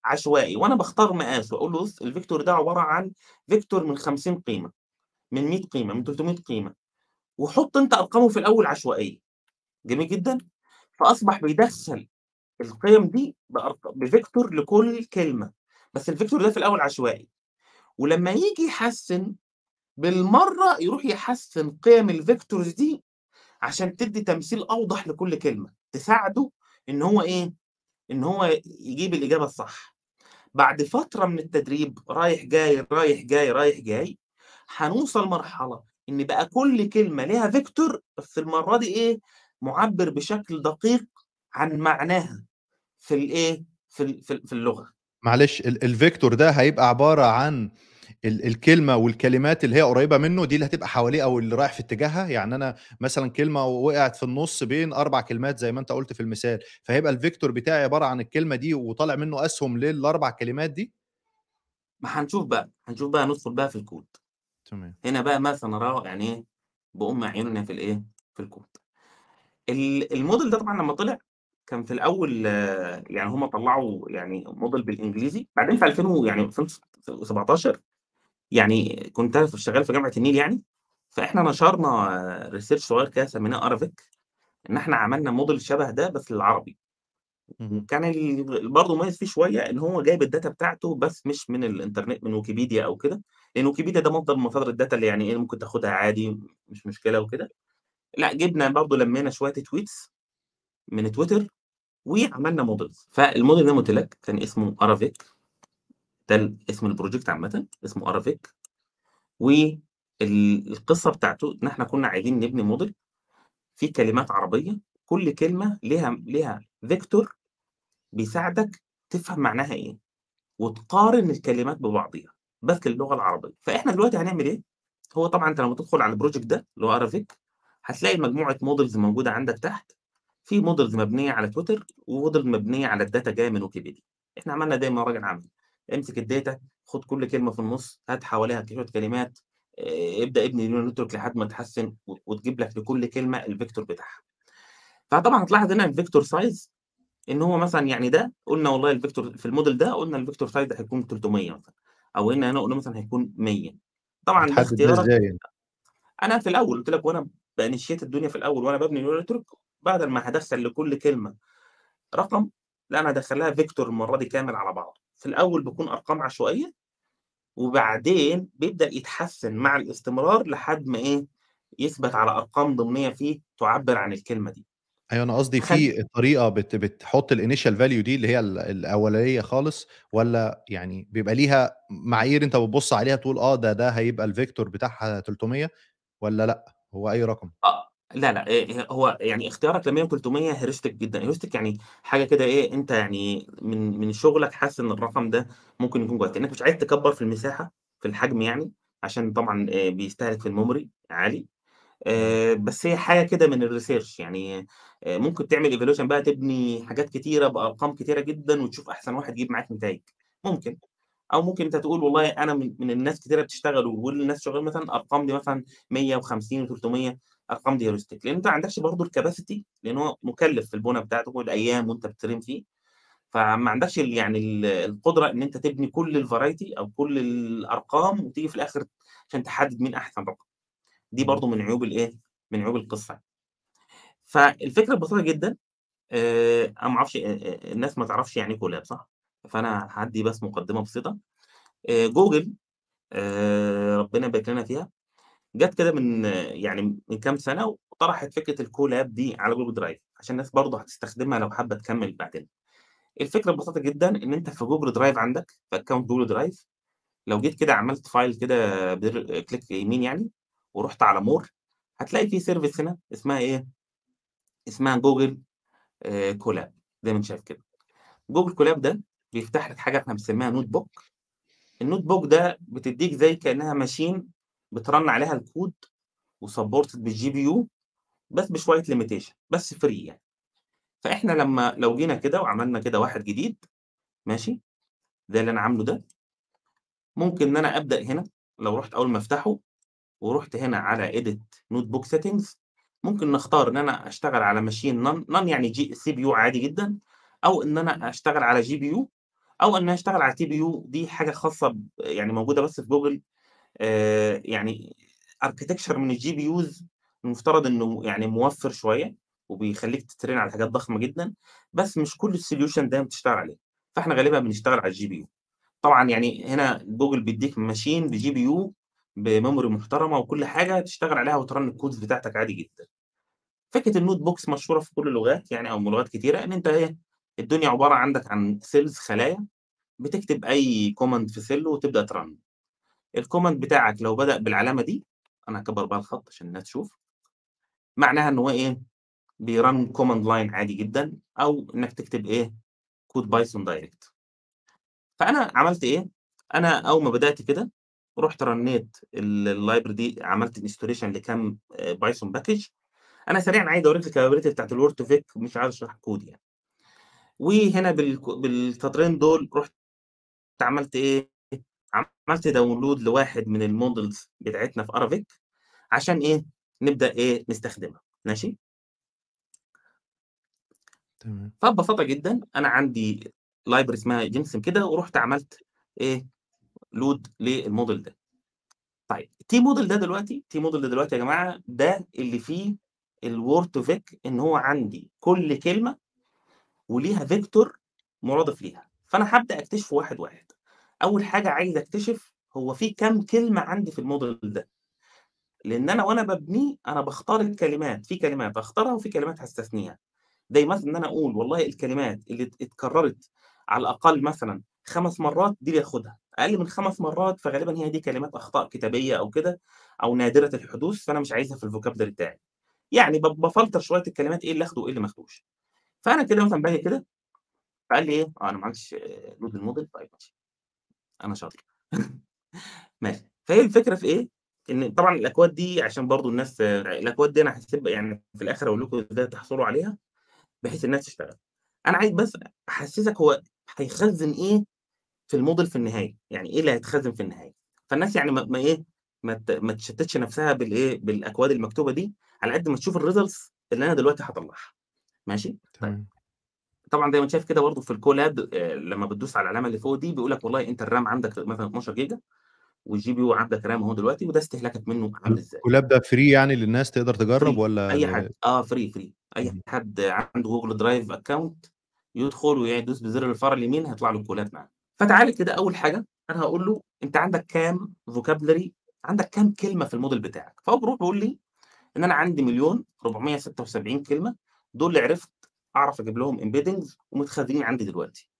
عشوائي وأنا باختار مقاسه، أقول له بُص الفيكتور ده عبارة عن فيكتور من 50 قيمة، من 100 قيمة، من 300 قيمة، وحُط أنت أرقامه في الأول عشوائية، جميل جدًا، فأصبح بيدخّل القيم دي بفيكتور لكل كلمة، بس الفيكتور ده في الأول عشوائي، ولمّا ييجي يحسّن بالمرّة يروح يحسّن قيم الvectors دي عشان تدّي تمثيل أوضح لكل كلمة، تساعده إن هو إيه، إن هو يجيب الإجابة الصح. بعد فترة من التدريب رايح جاي، رايح جاي، رايح جاي، هنوصل مرحلة إن بقى كل كلمة ليها vector بس المرّة دي إيه، مُعبّر بشكل دقيق عن معناها في الإيه، في اللغة. معلش الvector ده هيبقى عبارة عن الكلمة والكلمات اللي هي قريبة منه دي اللي هتبقى حواليه أو اللي رايح في اتجاهها، يعني أنا مثلًا كلمة وقعت في النُص بين 4 كلمات زي ما أنت قُلت في المثال، فهيبقى الvector بتاعي عبارة عن الكلمة دي وطالع منه أسهم لل4 كلمات دي؟ ما هنشوف بقى ندخل بقى في الكود. تمام. هنا بقى ما سنراه يعني إيه، بأم عيوننا في الإيه، في الكود. الموديل ده طبعًا لمّا طلع كان في الأول يعني هم طلّعوا يعني موديل بالإنجليزي، بعدين في 2000 يعني 2017 يعني كنت أنا شغال في جامعة النيل يعني، فإحنا نشرنا research صغير كده سميناه أرافيك، إن إحنا عملنا موديل شبه ده بس للعربي، اهم. وكان برضه مميز فيه شوية إن هو جايب الdata بتاعته بس مش من الإنترنت من ويكيبيديا أو كده، لإن ويكيبيديا ده مصدر من مصادر الdata اللي يعني إيه ممكن تاخدها عادي مش مشكلة وكده، لأ جِبنا برضه لمّينا شوية tweets من تويتر وعملنا models، فالموديل زي ما قُلت لك كان اسمه أرافيك، ده اسم الproject عامةً اسمه أرافيك، القصة بتاعته إن إحنا كنا عايزين نبني model فيه كلمات عربية، كل كلمة ليها vector بيساعدك تفهم معناها إيه، وتقارن الكلمات ببعضيها، بس للغة العربية. فإحنا دلوقتي هنعمل إيه، هو طبعًا أنت لمّا تدخل على الproject ده اللي هو أرافيك، هتلاقي مجموعة models موجودة عندك تحت، في models مبنية على تويتر، وmodel مبنية على الdata جاية من ويكيبيديا. إحنا عملنا دايمًا راجل عملي، امسك الdata خُد كل كلمة في النُص، هات حواليها شوية كلمات، ابدأ ابني neural network لحد ما تحسّن وتجيب لك لكل كلمة الvector بتاعها. فطبعًا هتلاحظ هنا الvector size إن هو مثلًا يعني ده قُلنا والله الvector في الmodel ده قُلنا الvector size ده هيكون 300 مثلًا، أو هنا قُلنا مثلًا هيكون 100. طبعًا ده بتحدد ده اختيارك. إزاي أنت؟ أنا في الأول قُلت لك وأنا بinitiate الدنيا في الأول وأنا بابني neural network بدل ما هادخّل لكل كلمة رقم، لأ أنا هادخّل لها vector المرّة دي كامل على بعضه. في الأول بيكون أرقام عشوائية، وبعدين بيبدأ يتحسّن مع الاستمرار لحد ما إيه، يثبت على أرقام ضمنية فيه تعبّر عن الكلمة دي. أيوه، أنا قصدي فخل في طريقة بتحط الinitial value دي اللي هي الأولية خالص، والّا يعني بيبقى ليها معايير أنت بتبُص عليها تقول ده هيبقى الvector بتاعها 300 والّا لأ، هو أي رقم؟ لا، لأ، هو يعني اختيارك ل100 و300 heuristic جدًا، heuristic يعني حاجة كده إيه، أنت يعني من شغلك حاسس إن الرقم ده ممكن يكون كويس، لإنك مش عايز تكبّر في المساحة، في الحجم يعني، عشان طبعًا بيستهلك في الmemory عالي، إمم. بس هي حاجة كده من الresearch يعني ممكن تعمل evaluation بقى تبني حاجات كتيرة بأرقام كتيرة جدًا وتشوف أحسن واحد يجيب معاك نتايج، ممكن. أو ممكن أنت تقول والله أنا من الناس كتيرة بتشتغل والناس شغالين مثلًا أرقام دي مثلًا 150 و300 أرقام دي heuristic لإن أنت ما عندكش برضه الcapacity لإن هو مُكلّف في البُنا بتاعته والأيام وأنت بتtrain فيه، فما عندكش يعني القدرة إن أنت تبني كل الvariety أو كل الأرقام وتيجي في الآخر عشان تحدد مين أحسن رقم، دي إمم. برضه من عيوب الإيه، من عيوب القصة. فالفكرة ببساطة جدًا أنا ما أعرفش الناس ما تعرفش يعني إيه collab صح؟ فأنا هادّي بس مقدمة بسيطة. جوجل ربنا يبارك لنا فيها، جات كده يعني من كام سنة وطرحت فكرة الCollab دي على Google Drive عشان الناس برضه هتستخدمها لو حابة تكمّل بعدين. الفكرة ببساطة جدًا إن أنت في Google Drive عندك في account Google Drive لو جيت كده عملت فايل كده كليك يمين يعني ورُحت على more هتلاقي في service هنا اسمها إيه، اسمها Google Collab زي ما أنت شايف كده. Google Collab ده بيفتح لك حاجة إحنا بنسميها notebook. الnotebook ده بتدّيك زي كأنها machine بترن عليها الكود وsupported بالGPU بس بشوية limitation بس free يعني. فإحنا لو جينا كده وعملنا كده واحد جديد ماشي، زي اللي أنا عامله ده، ممكن إن أنا أبدأ هنا لو رُحت أول ما أفتحه ورُحت هنا على edit notebook settings ممكن نختار إن أنا أشتغل على machine non يعني CPU عادي جدًا، أو إن أنا أشتغل على GPU او انها اشتغل على تي بي يو. دي حاجه خاصه يعني موجوده بس في جوجل. يعني اركتكشر من الجي بي يوز المفترض انه يعني موفر شويه، وبيخليك تترين على حاجات ضخمه جدا، بس مش كل السوليوشن ده بتشتغل عليه. فاحنا غالبا بنشتغل على الجي بي يو. طبعا يعني هنا جوجل بيديك ماشين بجي بي يو بميموري محترمه وكل حاجه تشتغل عليها وترن الكودز بتاعتك عادي جدا. فكره النوت بوكس مشهوره في كل اللغات يعني، او لغات كتيره، ان انت ايه، الدنيا عباره عندك عن سيلز، خلايا، بتكتب اي كوماند في سيل وتبدا ترن. الكوماند بتاعك لو بدأ بالعلامه دي، انا هكبر بقى الخط عشان الناس تشوف، معناها ان هو ايه، بيرن كوماند لاين عادي جدا، او انك تكتب ايه، كود بايثون دايركت. فانا عملت ايه، انا اول ما بدات كده رحت رنيت اللايبرري دي، عملت انستوليشن لكام بايثون باكج. انا سريعا عايز اوريك الكابابيلتي بتاعت الوورد تو فيك، مش عايز اشرح كود يعني. وهنا بالسطرين دول رحت عملت ايه، عملت داونلود لواحد من المودلز بتاعتنا في ارافيك، عشان ايه، نبدا ايه نستخدمها. ماشي. تمام. فببساطه جدا انا عندي لايبرري اسمها جيمسون كده، ورحت عملت ايه، لود للموديل ده. طيب تي موديل ده دلوقتي يا جماعه، ده اللي فيه الوورد تو فيك، ان هو عندي كل كلمه وليها فيكتور مرادف ليها. فانا هبدا اكتشف واحد واحد. اول حاجه عايز اكتشف هو في كام كلمه عندي في الموديل ده، لان انا وانا ببنيه انا بختار الكلمات، في كلمات اختارها وفي كلمات هستثنيها. زي مثلا ان انا اقول والله الكلمات اللي اتكررت على الاقل مثلا 5 مرات دي اللي اخدها، اقل من 5 مرات فغالبا هي دي كلمات اخطاء كتابيه او كده، او نادره الحدوث، فانا مش عايزها في الفوكابلري بتاعي. يعني بفلتر شويه الكلمات، ايه اللي اخده وايه اللي ما اخدوش. فانا كده مثلا باجي كده، فقال لي ايه، انا ما عملتش لود الموديل. طيب ماشي، انا شاطر. ماشي. فهي الفكره في ايه، ان طبعا الاكواد دي عشان برضو الناس، الاكواد دي انا هسيب يعني في الاخر اقول لكم ازاي تحصلوا عليها بحيث الناس تشتغل. انا عايز بس احسسك هو هيخزن ايه في الموديل في النهايه، يعني ايه اللي هيتخزن في النهايه. فالناس يعني ما ايه، ما تشتتش نفسها بالايه، بالاكواد المكتوبه دي، على قد ما تشوف الريزلتس اللي انا دلوقتي هطلعها. ماشي. طيب تمام. طبعا زي ما انت شايف كده برضه في الكولاب، لما بتدوس على العلامه اللي فوق دي بيقول لك والله انت الرام عندك مثلا 12 جيجا، والجي بي يو عندك رام اهو دلوقتي، وده استهلاكك منه عامل ازاي. الكولاب ده free يعني للناس تقدر تجرّب فري، والّا اي حد، فري اي اهم. حد عنده جوجل درايف اكونت يدخل ويدوس بزر الفار اليمين هيطلع له الكولات معاه. فتعالى كده اول حاجه انا هقول له انت عندك كام فوكابلري، عندك كام كلمه في الموديل بتاعك. فهو بيروح بيقول لي ان انا عندي 1,476 كلمه، دول اللي عرفت اعرف اجيب لهم امبيدنجز ومتخزنين عندي دلوقتي.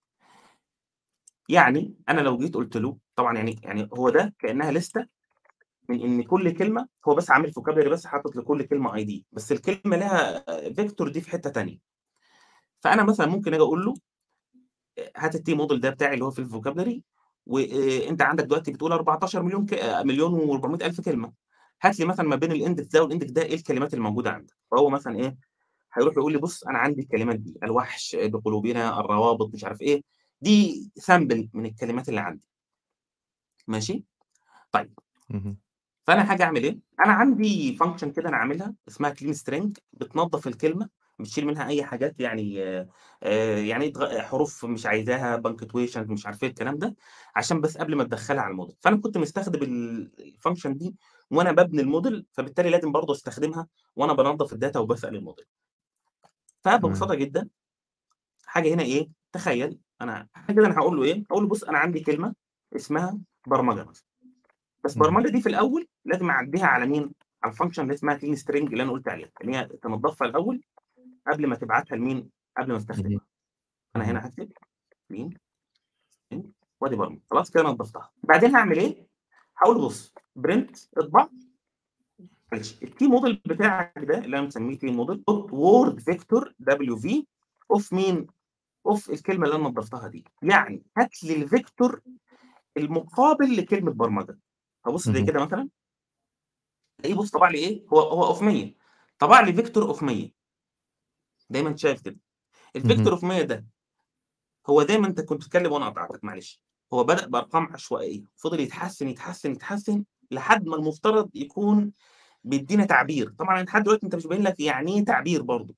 يعني انا لو جيت قلت له طبعا يعني هو ده كانها لسته من ان كل كلمه، هو بس عامل فوكابلري بس حاطط لكل كلمه اي دي، بس الكلمه لها فيكتور دي في حته ثانيه. فانا مثلا ممكن اجي اقول له هات التي موديل ده بتاعي اللي هو في الفوكابلري، وانت عندك دلوقتي بتقول 14 مليون مليون و400 الف كلمه، هات لي مثلا ما بين الاندكس ده والاندكس ده ايه الكلمات الموجوده عندك. فهو مثلا ايه، هيروح يقول لي بص انا عندي الكلمات دي، الوحش، بقلوبنا، الروابط، مش عارف ايه، دي سامبل من الكلمات اللي عندي. ماشي. طيب اهم. فانا هاجي اعمل ايه، انا عندي فانكشن كده انا عاملها اسمها كلين سترينج، بتنظف الكلمه، بتشيل منها اي حاجات يعني يعني حروف مش عايزاها، بانكتويشن، مش عارف ايه الكلام ده، عشان بس قبل ما تدخلها على الموديل. فانا كنت مستخدم الفانكشن دي وانا ببني الموديل، فبالتالي لازم برضه استخدمها وانا بنظف الداتا وبسال الموديل. تمام. فببساطه جدا حاجه هنا ايه، تخيل انا حاجه كده، انا هقول له ايه، هقول له بص انا عندي كلمه اسمها برمجه مثلا، بس اهم. البرمجه دي في الاول لازم اعديها على مين؟ على الفانكشن اللي اسمها كلين سترينج اللي انا قلت عليها، اللي هي تنضفها الاول قبل ما تبعتها لمين؟ قبل ما اهم. استخدمها. انا اهم. هنا هكتب كلين سترينج وادي برمجه، خلاص كده نضفتها. بعدين هعمل ايه؟ هقول بص برنت اطبع، معلش الكي موديل بتاعك ده اللي انا مسميه كي موديل دوت وورد فيكتور دبليو في اوف مين؟ اوف الكلمه اللي انا نضفتها دي، يعني هات لي الفيكتور المقابل لكلمه برمجه. هبص زي اهم. كده مثلا، الاقيه بص طبع لي ايه، هو اوف 100، طبع لي فيكتور اوف 100. دايما شايف كده اهم. الفيكتور اوف 100 ده، هو دايما انت كنت بتتكلم وانا قطعتك معلش، هو بدأ بارقام عشوائيه، فضل يتحسن يتحسن يتحسن لحد ما المفترض يكون بيدينا تعبير. طبعا لحد دلوقتي انت مش باين لك يعني ايه تعبير برضه،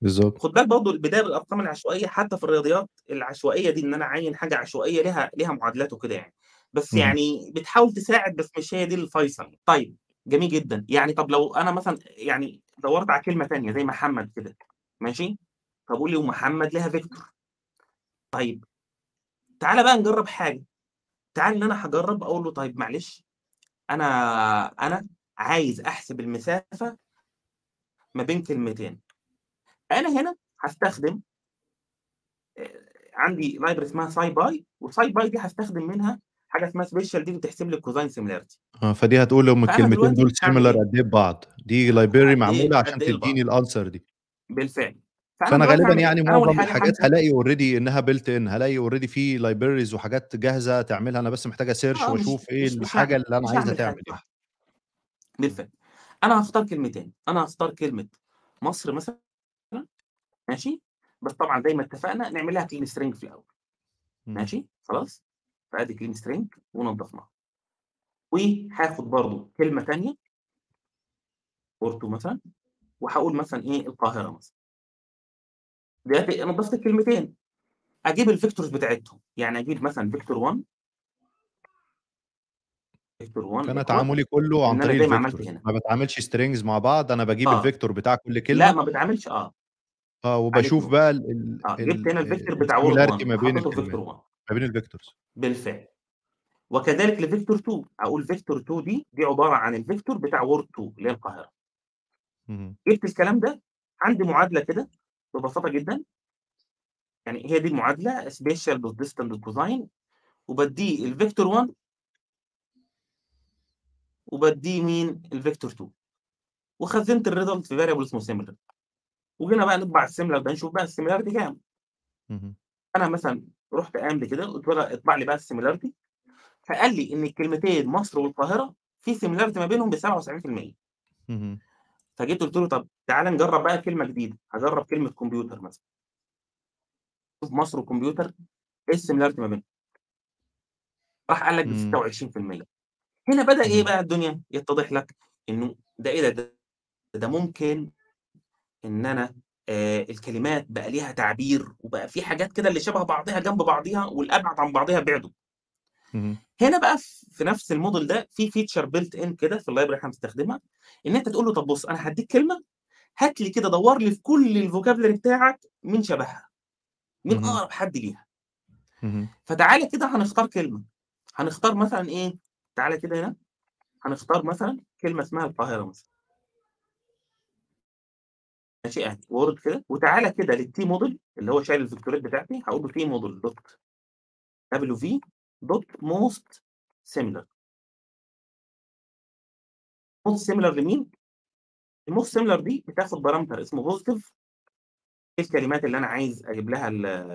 بالضبط. خد بالك برضه البداية بالأرقام العشوائية حتى في الرياضيات العشوائية دي، إن أنا أعيّن حاجة عشوائية ليها معادلات وكده يعني، بس اهم. يعني بتحاول تساعد بس مش هي دي الفيصل. طيب جميل جدًا، يعني طب لو أنا مثلًا يعني دَوّرت على كلمة تانية زي محمد كده، ماشي، فباقول لي ومحمد ليها فيكتور. طيب تعالَ بقى نجرّب حاجة، تعالَ إن أنا هاجرّب أقول له طيب معلش أنا أنا عايز أحسب المسافة ما بين كلمتين. أنا هنا هاستخدم عندي library اسمها SciPy والSciPy دي هاستخدم منها حاجة اسمها special دي بتحسب لي الcosine similarity. فدي هتقول هم فأنا الكلمتين دول دلوقتي هاعمل similar إيه؟ قد إيه ببعض، دي library قد إيه، معمولة قد عشان إيه تدّيني لبعض، الanswer دي. بالفعل. فأنا فأنا دلوقتي غالبًا هاعمل إيه؟ يعني أنا أول معظم حاجة الحاجات هامسك هالاقي already إنها built in، هالاقي already في libraries وحاجات جاهزة تعملها، أنا بس محتاج أsearch مش وأشوف إيه مش مش الحاجة هاعمل اللي أنا مش عايزها هاعمل تعمل حاجة يعني. لوحدي، إمم. بالفعل. أنا هاختار كلمتين، أنا هاختار كلمة مصر مثلًا، ماشي، بس طبعًا زي ما اتفقنا نعمل لها clean string في الأول، إمم. ماشي، خلاص؟ فأدي clean string ونضفناها. وهاخد برضه كلمة تانية Porto مثلًا، وهاقول مثلًا إيه القاهرة مثلًا. دلوقتي أنا ضفت الكلمتين، أجيب الvectors بتاعتهم، يعني أجيب مثلًا vector 1 vector 1 فأنا equal تعاملي كلّه عن إن أنا طريق زي ما عملت الvectors، هنا. ما باتعاملش strings مع بعض، أنا باجيب آه، الvector بتاع كل لأ كلمة، ما بتعاملش عليك وباشوف نور. بقى ال ال جِبت هنا الvector بتاع word الsimilarity 1 ما بين وحطيته في vector الكلمات، 1 ما بين الvectors. بالفعل، وكذلك لvector 2 أقول vector 2 دي عبارة عن الvector بتاع word 2 اللي هي القاهرة. اهم. جِبت الكلام ده، عندي معادلة كده ببساطة جدًا، يعني هي دي المعادلة special .distant cosine وبادّيه الvector 1 وبادّيه مين الvector 2 وخزّنت الresult في variable اسمه similar. وجينا بقى نطبع الsimilar ده نشوف بقى الsimilarity كام. اهم. أنا مثلًا رُحت قايل كده قُلت له اطبع لي بقى الsimilarity، فقال لي إن الكلمتين مصر والقاهرة في similarity ما بينهم ب77%. اهم. فجيت قُلت له طب تعالَ نجرّب بقى كلمة جديدة، هاجرّب كلمة كمبيوتر مثلًا، شوف مصر وكمبيوتر إيه الsimilarity ما بينهم، راح قال لك إمم. ب26%. هنا بدأ إيه اهم. بقى الدنيا يتضح لك إنه ده إيه ده ممكن إن أنا الكلمات بقى ليها تعبير، وبقى في حاجات كده اللي شبه بعضيها جنب بعضيها والأبعد عن بعضيها بِعدوا. اهم. هنا بقى في نفس الموديل ده في feature built in كده في الlibrary إحنا بنستخدمها، إن أنت تقول له طب بُص أنا هادّيك كلمة، هات لي كده دوّر لي في كل الvocabulary بتاعك مين شبهها، مين اهم. أقرب حد ليها. اهم. فتعالَ كده هنختار كلمة، هنختار مثلًا إيه، تعالَ كده هنا، هنختار مثلًا كلمة اسمها القاهرة مثلًا، ماشي أهي word كده، وتعالَ كده للT model اللي هو شايل الفيكتورات بتاعتي، هاقول له T model dot wv dot most similar. most similar لمين؟ الmost similar دي بتاخد parameter اسمه positive، إيه الكلمات اللي أنا عايز أجيب لها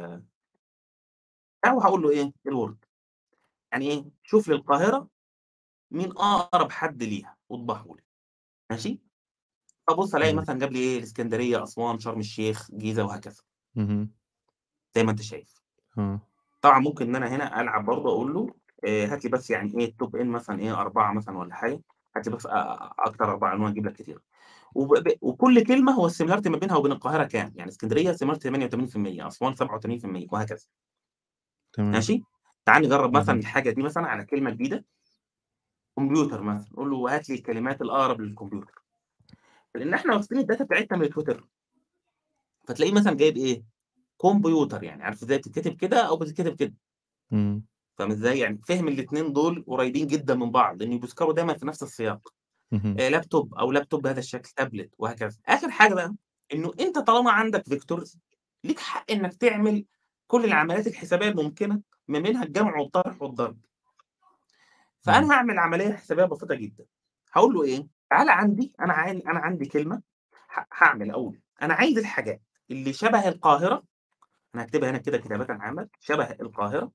أو هاقول له إيه الword، يعني إيه، شوف لي القاهرة مين أقرب حد ليها واطبعه لي، ماشي؟ فابُص ألاقي تمام. مثلًا جاب لي إيه، الإسكندرية، أسوان، شرم الشيخ، جيزة وهكذا، اهم. زي ما أنت شايف. آه. طبعًا ممكن إن أنا هنا ألعب برضه أقول له هات لي بس يعني إيه الtop N مثلًا إيه 4 مثلًا والّا حاجة، هات لي بس أكتر 4 أنواع أجيب لك كتير. وكل كلمة هو الsimilarity ما بينها وبين القاهرة كام، يعني إسكندرية similarity 88%، أسوان 87% وهكذا، تمام. ماشي؟ تعالَ نجرّب مثلًا اهم. الحاجة دي مثلًا على كلمة جديدة، كمبيوتر مثلًا، قُل له هات لي الكلمات الأقرب للكمبيوتر، لإن إحنا واخدين الdata بتاعتنا من Twitter، فتلاقيه مثلًا جايب إيه، كمبيوتر يعني عارف إزاي بتتكتب كده أو بتتكتب كده، إمم. فاهم إزاي؟ يعني فاهم الاتنين دول قريبين جدًا من بعض، لإن بيذكروا دايمًا في نفس السياق، اهم. لابتوب أو لابتوب بهذا الشكل، تابلت وهكذا. آخر حاجة بقى، إنه أنت طالما عندك vectors ليك حق إنك تعمل كل العمليات الحسابية الممكنة، ما بينها الجمع والطرح والضرب. اهم. فأنا هاعمل عملية حسابية بسيطة جدًا، هاقول له إيه، تعالَ عندي أنا عندي كلمة هاعمل أقول أنا عايز الحاجات اللي شبه القاهرة، أنا هاكتبها هنا كده كتابةً عامة، شبه القاهرة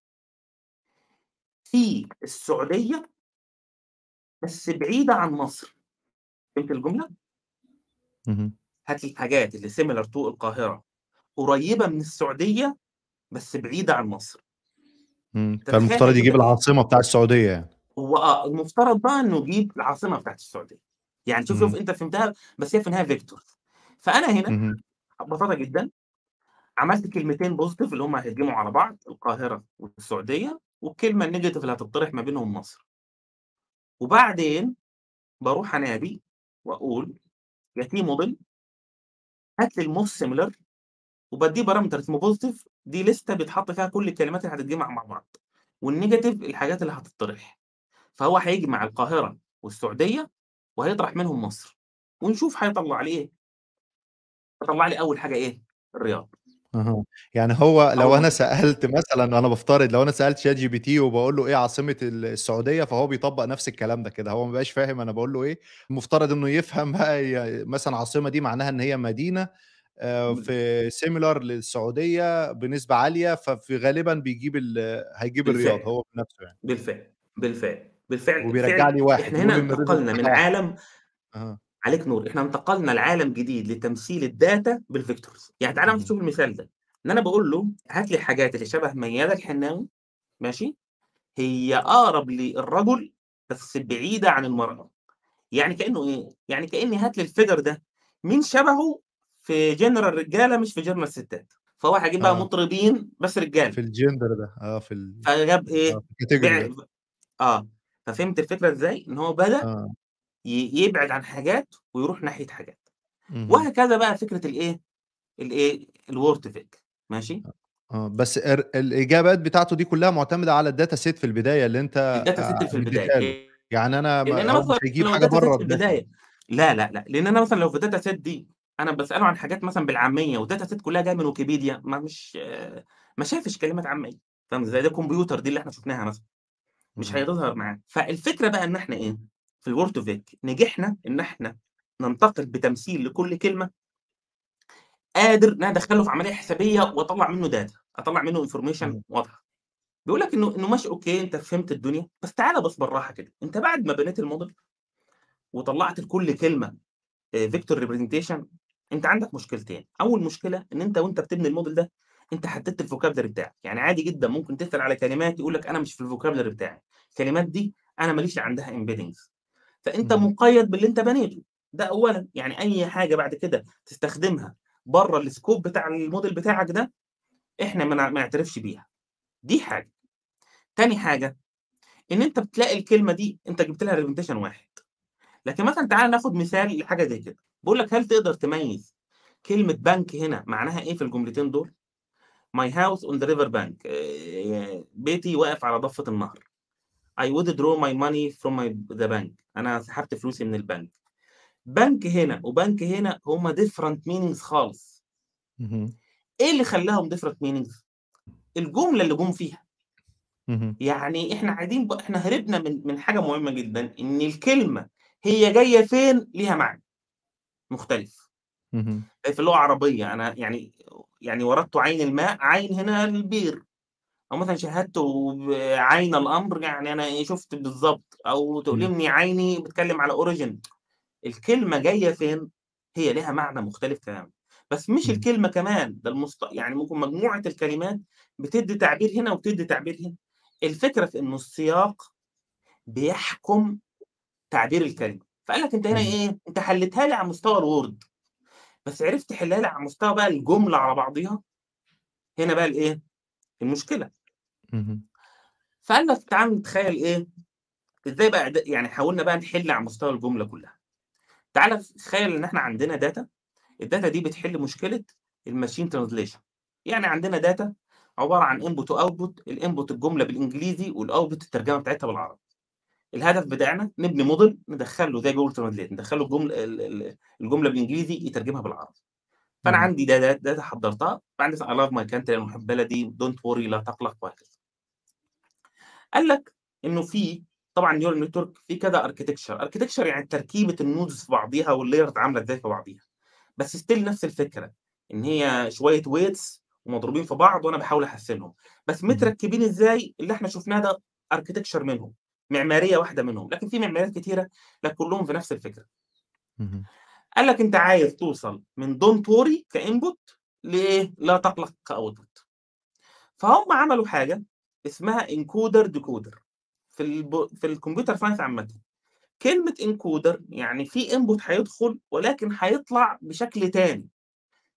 في السعودية بس بعيدة عن مصر، فهمت الجملة؟ اهم. هات لي الحاجات اللي similar to القاهرة، قريبة من السعودية بس بعيدة عن مصر. تتخيل فالمفترض هيجيب يجيب لك إيه؟ العاصمة بتاع السعودية يعني. هو المفترض بقى إنه يجيب العاصمة بتاعة السعودية، يعني شوف إمم. أنت فهمتها، بس هي في النهاية vectors. فأنا هنا اهم. ببساطة جدًا عملت كلمتين positive اللي هم هيتجمعوا على بعض، القاهرة والسعودية، والكلمة الnegative اللي هتطرح ما بينهم مصر. وبعدين باروح أنادي وأقول يا T model هات لي الmost similar وبادّيه parameter اسمه positive، دي ليستة بيتحط فيها كل الكلمات اللي هتتجمع مع بعض، والnegative الحاجات اللي هتطرح. فهو هيجمع القاهرة والسعودية وهيطرح منهم مصر، ونشوف هيطلع لي إيه. فطلع لي أول حاجة إيه، الرياض. أها. يعني هو لو أول ما أنا سألت مثلًا أنا بافترض لو أنا سألت ChatGPT وباقول له إيه عاصمة السعودية، فهو بيطبّق نفس الكلام ده كده، هو ما بيبقاش فاهم أنا باقول له إيه، المفترض إنه يفهم بقى مثلًا عاصمة دي معناها إن هي مدينة ب في similar للسعودية بنسبة عالية، غالبًا هيجيب الرياض بالفعل، هو بنفسه يعني، بالفعل، بالفعل، بالفعل، وبيرجّع فعل لي 1 إحنا يقول هنا إن الresult انتقلنا من بتاعها 1. عالم أها. عليك نور، إحنا انتقلنا لعالم جديد لتمثيل الdata بالvectors. يعني تعالَ مثلًا اهم. شوف المثال ده، إن أنا باقول له هات لي الحاجات اللي شبه ميادة الحناوي ماشي، هي أقرب للرجل بس بعيدة عن المرأة. يعني كإنه إيه، يعني كإني هات لي الfigure ده مين شبهه في general رجالة مش في general ستات. فهو هيجيب بقى آه. مطربين بس رجالة، في الgender ده، فجاب إيه، في الcategory ده. آه، ففهمت الفكرة إزاي؟ إن هو بدأ آه. يبعد عن حاجات ويروح ناحية حاجات. اهم. وهكذا بقى فكرة الwordFic ماشي. بس الإجابات بتاعته دي كلّها معتمدة على الdata set في البداية اللي أنت الdata set اللي في مدّيتها له، البداية، يعني أنا لإن أنا هو مش مثلًا هيجيب لو حاجة الdata set برّه في الdata. البداية لا، لا، لأ، لإن أنا مثلًا لو في الdata set دي أنا باسأله عن حاجات مثلًا بالعامية والdata set كلّها جاية من ويكيبيديا، ما شافش كلمات عامية، فاهم إزاي؟ ده كمبيوتر دي اللي إحنا شُفناها مثلًا، مش اهم. هيظهر معاه. فالفكرة بقى إن إحنا إيه، في الwordFic نجحنا إن إحنا ننتقل بتمثيل لكل كلمة قادر إن أنا أدخّله في عملية حسابية وأطلّع منه data، أطلّع منه information اهم. واضحة. بيقول لك إنه ماشي أوكي، أنت فهمت الدنيا، بس تعالَ بس بالراحة كده، أنت بعد ما بنيت الmodel وطلّعت لكل كلمة vector representation، أنت عندك مشكلتين. أول مشكلة إن أنت وأنت بتبني الmodel ده، أنت حددت الvocabulary بتاعك. يعني عادي جدًا ممكن تسأل على كلمات يقول لك أنا مش في الvocabulary بتاعي، الكلمات دي أنا ما ليش عندها embeddings، فأنت اهم. مُقيّد باللي أنت بنيته. ده أولًا، يعني أي حاجة بعد كده تستخدمها برّه الscope بتاع الmodel بتاعك ده، إحنا ما نعترفش بيها، دي حاجة. تاني حاجة، إن أنت بتلاقي الكلمة دي أنت جِبت لها representation واحد. لكن مثلًا تعالَ ناخد مثال لحاجة زي كده، باقول لك هل تقدر تميّز كلمة بنك هنا معناها إيه في الجملتين دول؟ My house on the river bank، بيتي واقف على ضفة النهر. I would draw my money from the bank، أنا سحبت فلوسي من البنك. بنك هنا وبنك هنا هم different meanings خالص. اهم. إيه اللي خلّاهم different meanings؟ الجملة اللي جُم فيها. اهم. يعني إحنا قاعدين إحنا هربنا من حاجة مهمة جدًا، إن الكلمة هي جاية فين ليها معنى مختلف. اهم. في اللغة العربية أنا يعني وردت عين الماء، عين هنا البير، أو مثلًا شاهدت بعين الأمر، يعني أنا شُفت بالضبط، أو إمم. تؤلمني عيني باتكلم على origin. الكلمة جاية فين، هي ليها معنى مختلف تمامًا. بس مش إمم. الكلمة كمان، ده يعني ممكن مجموعة الكلمات بتدّي تعبير هنا وبتدّي تعبير هنا. الفكرة في إنه السياق بيحكم تعبير الكلمة. فقال لك أنت هنا إمم. إيه، أنت حلّيتها لي على مستوى الword، بس عرفت تحلّها لي على مستوى بقى الجملة على بعضيها، هنا بقى الإيه، المشكلة. اهم. فقال لك تعالَ نتخيّل إيه، إزاي بقى يعني حاولنا بقى نحل على مستوى الجملة كلّها. تعالَ تخيّل إن إحنا عندنا data، الdata دي بتحل مشكلة الmachine translation. يعني عندنا data عبارة عن input وoutput، الinput الجملة بالإنجليزي والoutput الترجمة بتاعتها بالعربي. الهدف بتاعنا نبني model ندخّل له زي Google translate، ندخّل له الجملة بالإنجليزي يترجمها بالعربي. فأنا اهم. عندي data حضّرتها، فعندي مثلًا I love my country، أنا محب بلدي، don't worry لا تقلق، وهكذا. قال لك إنه في طبعًا neural network في كذا architecture يعني تركيبة الnodes في بعضيها والlayers عاملة إزاي في بعضيها، بس still نفس الفكرة، إن هي شوية weights ومضروبين في بعض وأنا باحاول أحسّنهم، بس اهم. متركبين إزاي اللي إحنا شُفناه ده architecture منهم، معمارية واحدة منهم، لكن في معماريات كتيرة لأ كلّهم في نفس الفكرة. اهم. قال لك أنت عايز توصل من don't worry كinput لإيه، لا تقلق كoutput. فهُم عملوا حاجة اسمها encoder decoder في الكمبيوتر science عامةً. كلمة encoder يعني في input هيدخل ولكن هيطلع بشكل تاني،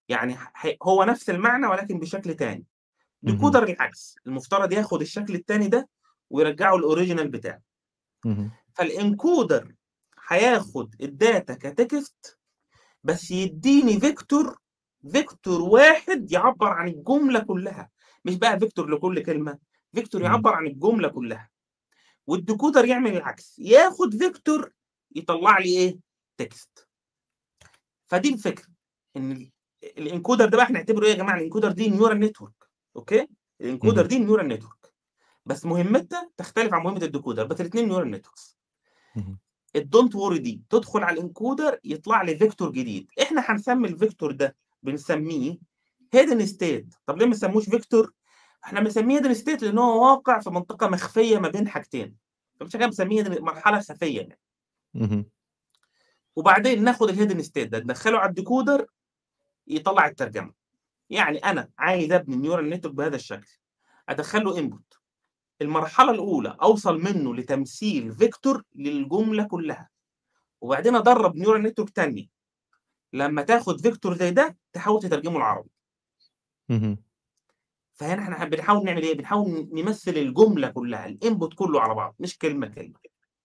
يعني هو نفس المعنى ولكن بشكل تاني. اهم، ديكودر العكس، المفترض ياخد الشكل التاني ده ويرجعه الأوريجينال بتاعه. اهم، فالإنكودر هياخد الداتا كتكست بس يدّيني فيكتور واحد يعبّر عن الجملة كلّها، مش بقى فيكتور لكل كلمة، فيكتور إمم، يعبّر عن الجملة كلّها. والديكودر يعمل العكس، ياخد فيكتور يطلّع لي إيه، text. فدي الفكرة، إن الencoder ده بقى هنعتبره إيه يا جماعة، الencoder دي neural network. أوكي، الencoder اهم، دي neural network، بس مهمتها تختلف عن مهمة الdecoder، بس الاتنين neural networks. اهم، الDon't worry دي تدخل على الencoder يطلع لي فيكتور جديد، إحنا هنسمي الفيكتور ده بنسميه hidden state. طب ليه ما نسموش فيكتور؟ إحنا بنسميه hidden state لأن هو واقع في منطقة مخفية ما بين حاجتين، فعشان كده بنسميه مرحلة خفية يعني. اهم، وبعدين ناخد الhidden state ده ندخله على الdecoder يطلع الترجمة. يعني أنا عايز أبني neural network بهذا الشكل، أدخّل له input، المرحلة الأولى أوصل منه لتمثيل فيكتور للجملة كلها، وبعدين أدرّب neural network تانية لمّا تاخد فيكتور زي ده تحاول تترجمه لعربي. اهم، فهنا إحنا بنحاول نعمل إيه، بنحاول نمثّل الجملة كلها، الinput كله على بعضه مش كلمة، كلمة.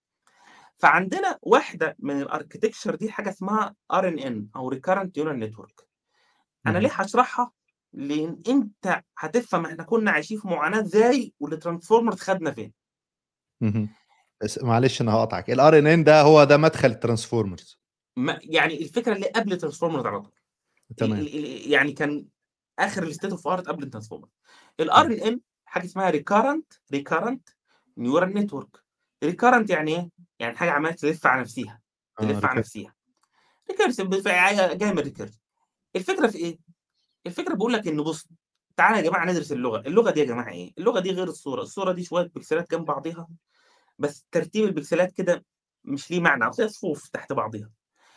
فعندنا واحدة من الarchitecture دي حاجة اسمها RNN أو recurrent neural network. أنا ليه اهم، هاشرحها؟ لإن أنت هتفهم إحنا كنا عايشين في معاناة إزاي والtransformers خدنا فين. اهم. بس معلش أنا هاقاطعك، الRNN ده هو ده مدخل الtransformers. يعني الفكرة اللي قبل transformers على طول. تمام، يعني كان آخر الstate of art قبل الtransformer. تمام. الRNN حاجة اسمها recurrent neural network. recurrent يعني إيه؟ يعني حاجة عمّالة تلِف على نفسيها، تلِف على recursive. نفسيها. recursive جاية من recursion. الفكرة في إيه؟ الفكرة باقول لك إن بُص، تعالَ يا جماعة ندرس اللغة. اللغة دي يا جماعة إيه؟ اللغة دي غير الصورة. الصورة دي شوية بكسلات جنب بعضيها، بس ترتيب البكسلات كده مش ليه معنى، أصل هي صفوف تحت بعضيها.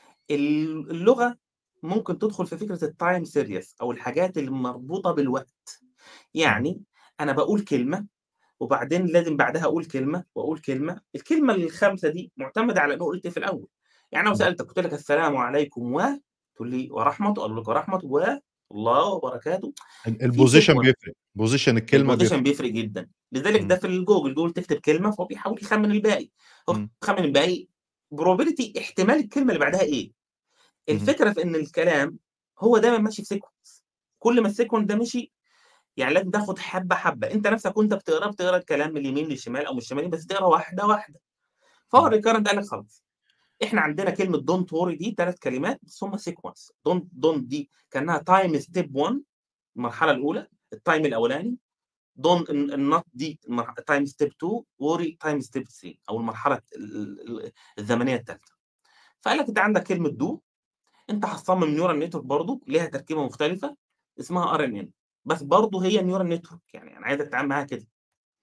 اللغة ممكن تدخل في فكرة الtime series أو الحاجات المربوطة بالوقت. اهم، يعني أنا باقول كلمة وبعدين لازم بعدها أقول كلمة وأقول كلمة، الكلمة الخامسة دي معتمدة على أنا قُلت إيه في الأول. يعني لو اهم. سألتك قُلت لك السلام عليكم تقول لي ورحمة، أقول لك ورحمة الله وبركاته. في الposition sequence. بيفرق، position الكلمة الposition بيفرق. بيفرق جدًا، لذلك إمم، ده في الجوجل تكتب كلمة فهو بيحاول يخمّن الباقي، هو إمم، بيخمّن الباقي probability احتمال الكلمة اللي بعدها إيه. اهم، الفكرة في إن الكلام هو دايمًا ماشي في sequence، كل ما الsequence ده مشي يعني لازم تاخد حبّة، حبّة. أنت نَفْسك وأنت بتقرا الكلام من اليمين للشمال أو من الشمال بس تقرا واحدة، واحدة. فهو إمم، الrecurrent قال لك خلاص، إحنا عندنا كلمة don't worry دي 3 كلمات بس هم sequence. don't دي كأنها time step 1 المرحلة الأولى، الtime الأولاني. الnot دي time step 2 worry time step 3 أو المرحلة الزمنية التالتة. فقال لك أنت عندك كلمة do، أنت هتصمم neural network برضه ليها تركيبة مختلفة اسمها RNN، بس برضه هي neural network، يعني أنا عايزك تتعامل معاها كده.